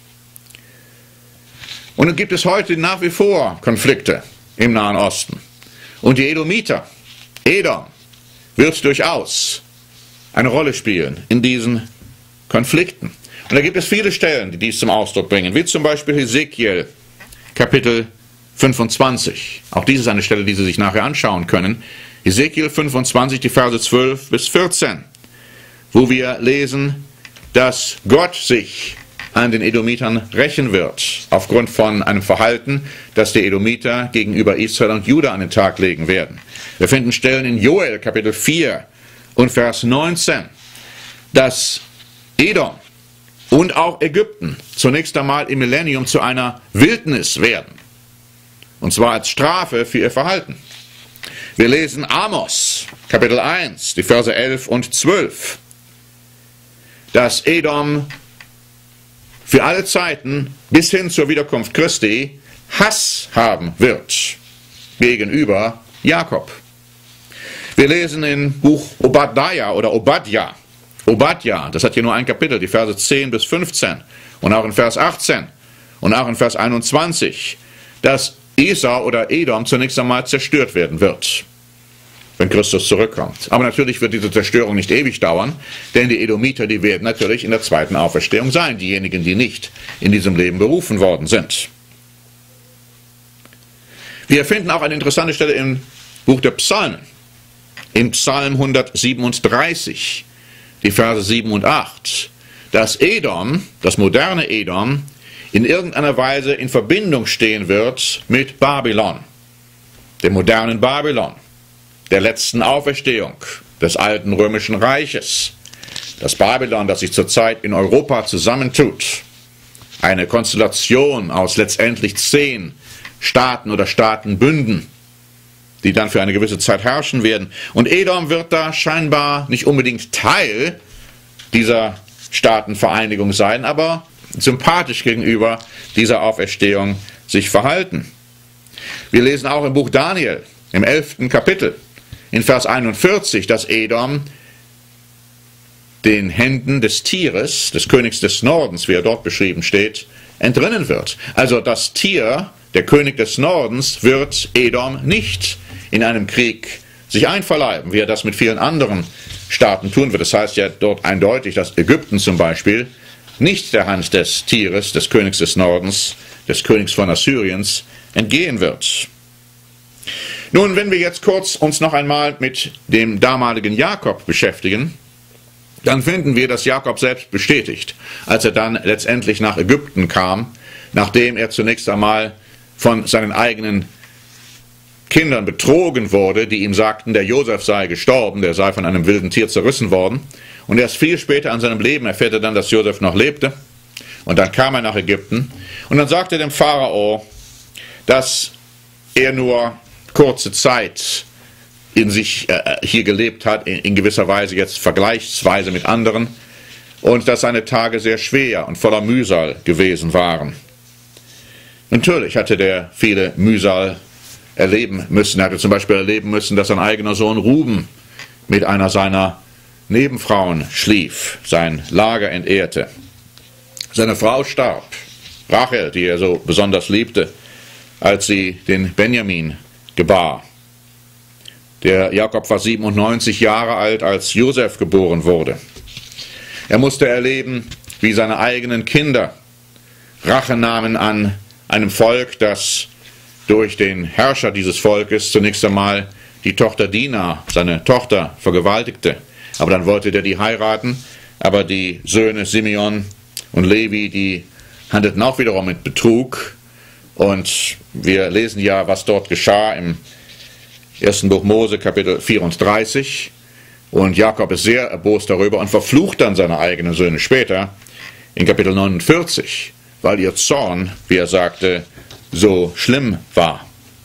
Und dann gibt es heute nach wie vor Konflikte im Nahen Osten. Und die Edomiter, Edom, wird durchaus eine Rolle spielen in diesen Konflikten. Und da gibt es viele Stellen, die dies zum Ausdruck bringen, wie zum Beispiel Hesekiel, Kapitel 25. Auch dies ist eine Stelle, die Sie sich nachher anschauen können. Hesekiel 25, die Verse 12 bis 14, wo wir lesen, dass Gott sich an den Edomitern rächen wird, aufgrund von einem Verhalten, das die Edomiter gegenüber Israel und Juda an den Tag legen werden. Wir finden Stellen in Joel, Kapitel 4 und Vers 19, dass Edom und auch Ägypten zunächst einmal im Millennium zu einer Wildnis werden. Und zwar als Strafe für ihr Verhalten. Wir lesen Amos, Kapitel 1, die Verse 11 und 12, dass Edom für alle Zeiten bis hin zur Wiederkunft Christi Hass haben wird gegenüber Jakob. Wir lesen im Buch Obadja oder Obadja. Obadja, das hat hier nur ein Kapitel, die Verse 10 bis 15 und auch in Vers 18 und auch in Vers 21, dass Esau oder Edom zunächst einmal zerstört werden wird, wenn Christus zurückkommt. Aber natürlich wird diese Zerstörung nicht ewig dauern, denn die Edomiter, die werden natürlich in der zweiten Auferstehung sein, diejenigen, die nicht in diesem Leben berufen worden sind. Wir finden auch eine interessante Stelle im Buch der Psalmen, in Psalm 137, die Verse 7 und 8, dass Edom, das moderne Edom, in irgendeiner Weise in Verbindung stehen wird mit Babylon, dem modernen Babylon, der letzten Auferstehung des alten römischen Reiches. Das Babylon, das sich zurzeit in Europa zusammentut, eine Konstellation aus letztendlich 10 Staaten oder Staatenbünden, die dann für eine gewisse Zeit herrschen werden. Und Edom wird da scheinbar nicht unbedingt Teil dieser Staatenvereinigung sein, aber sympathisch gegenüber dieser Auferstehung sich verhalten. Wir lesen auch im Buch Daniel, im 11. Kapitel, in Vers 41, dass Edom den Händen des Tieres, des Königs des Nordens, wie er dort beschrieben steht, entrinnen wird. Also das Tier, der König des Nordens, wird Edom nicht in einem Krieg sich einverleiben, wie er das mit vielen anderen Staaten tun wird. Das heißt ja dort eindeutig, dass Ägypten zum Beispiel nicht der Hand des Tieres, des Königs des Nordens, des Königs von Assyriens, entgehen wird. Nun, wenn wir jetzt kurz uns noch einmal mit dem damaligen Jakob beschäftigen, dann finden wir, dass Jakob selbst bestätigt, als er dann letztendlich nach Ägypten kam, nachdem er zunächst einmal von seinen eigenen Kindern betrogen wurde, die ihm sagten, der Josef sei gestorben, der sei von einem wilden Tier zerrissen worden. Und erst viel später an seinem Leben erfährt er dann, dass Josef noch lebte. Und dann kam er nach Ägypten. Und dann sagte er dem Pharao, dass er nur kurze Zeit in sich hier gelebt hat, in gewisser Weise jetzt vergleichsweise mit anderen. Und dass seine Tage sehr schwer und voller Mühsal gewesen waren. Natürlich hatte der viele Mühsal erleben müssen. Er hatte zum Beispiel erleben müssen, dass sein eigener Sohn Ruben mit einer seiner Nebenfrauen schlief, sein Lager entehrte. Seine Frau starb, Rachel, die er so besonders liebte, als sie den Benjamin gebar. Der Jakob war 97 Jahre alt, als Josef geboren wurde. Er musste erleben, wie seine eigenen Kinder Rache nahmen an einem Volk, das durch den Herrscher dieses Volkes zunächst einmal die Tochter Dina, seine Tochter, vergewaltigte. Aber dann wollte der die heiraten, aber die Söhne Simeon und Levi, die handelten auch wiederum mit Betrug. Und wir lesen ja, was dort geschah im 1. Buch Mose, Kapitel 34. Und Jakob ist sehr erbost darüber und verflucht dann seine eigenen Söhne später in Kapitel 49, weil ihr Zorn, wie er sagte, so schlimm war.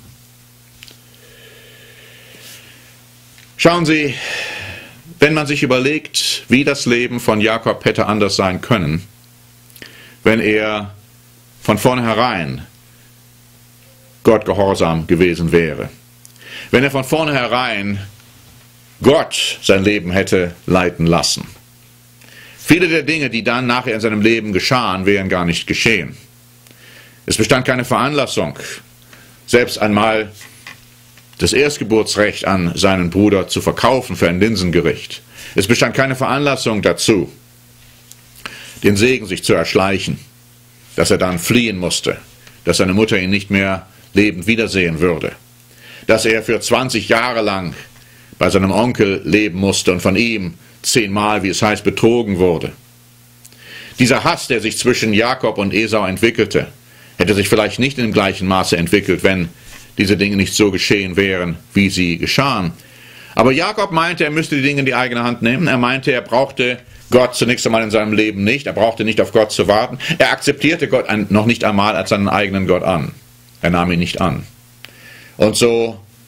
Schauen Sie, wenn man sich überlegt, wie das Leben von Jakob hätte anders sein können, wenn er von vornherein Gott gehorsam gewesen wäre, wenn er von vornherein Gott sein Leben hätte leiten lassen. Viele der Dinge, die dann nachher in seinem Leben geschahen, wären gar nicht geschehen. Es bestand keine Veranlassung, selbst einmal das Erstgeburtsrecht an seinen Bruder zu verkaufen für ein Linsengericht. Es bestand keine Veranlassung dazu, den Segen sich zu erschleichen, dass er dann fliehen musste, dass seine Mutter ihn nicht mehr lebend wiedersehen würde, dass er für 20 Jahre lang bei seinem Onkel leben musste und von ihm 10-mal, wie es heißt, betrogen wurde. Dieser Hass, der sich zwischen Jakob und Esau entwickelte, hätte sich vielleicht nicht in dem gleichen Maße entwickelt, wenn diese Dinge nicht so geschehen wären, wie sie geschahen. Aber Jakob meinte, er müsste die Dinge in die eigene Hand nehmen. Er meinte, er brauchte Gott zunächst einmal in seinem Leben nicht. Er brauchte nicht auf Gott zu warten. Er akzeptierte Gott noch nicht einmal als seinen eigenen Gott an. Er nahm ihn nicht an. Und so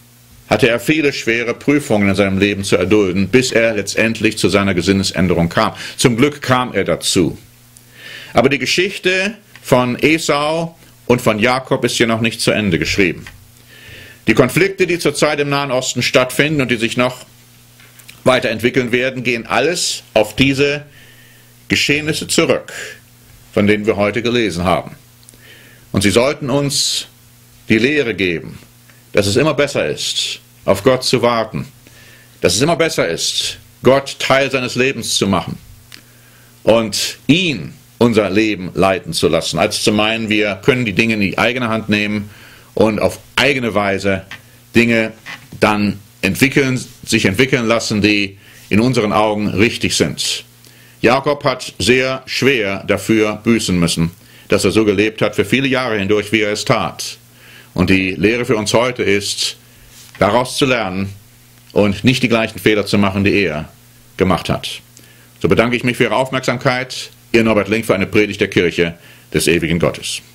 hatte er viele schwere Prüfungen in seinem Leben zu erdulden, bis er letztendlich zu seiner Gesinnesänderung kam. Zum Glück kam er dazu. Aber die Geschichte von Esau und von Jakob ist hier noch nicht zu Ende geschrieben. Die Konflikte, die zurzeit im Nahen Osten stattfinden und die sich noch weiterentwickeln werden, gehen alles auf diese Geschehnisse zurück, von denen wir heute gelesen haben. Und sie sollten uns die Lehre geben, dass es immer besser ist, auf Gott zu warten, dass es immer besser ist, Gott Teil seines Lebens zu machen und ihn unser Leben leiten zu lassen, als zu meinen, wir können die Dinge in die eigene Hand nehmen und auf eigene Weise Dinge dann sich entwickeln lassen, die in unseren Augen richtig sind. Jakob hat sehr schwer dafür büßen müssen, dass er so gelebt hat für viele Jahre hindurch, wie er es tat. Und die Lehre für uns heute ist, daraus zu lernen und nicht die gleichen Fehler zu machen, die er gemacht hat. So bedanke ich mich für Ihre Aufmerksamkeit. Ihr Norbert Link für eine Predigt der Kirche des ewigen Gottes.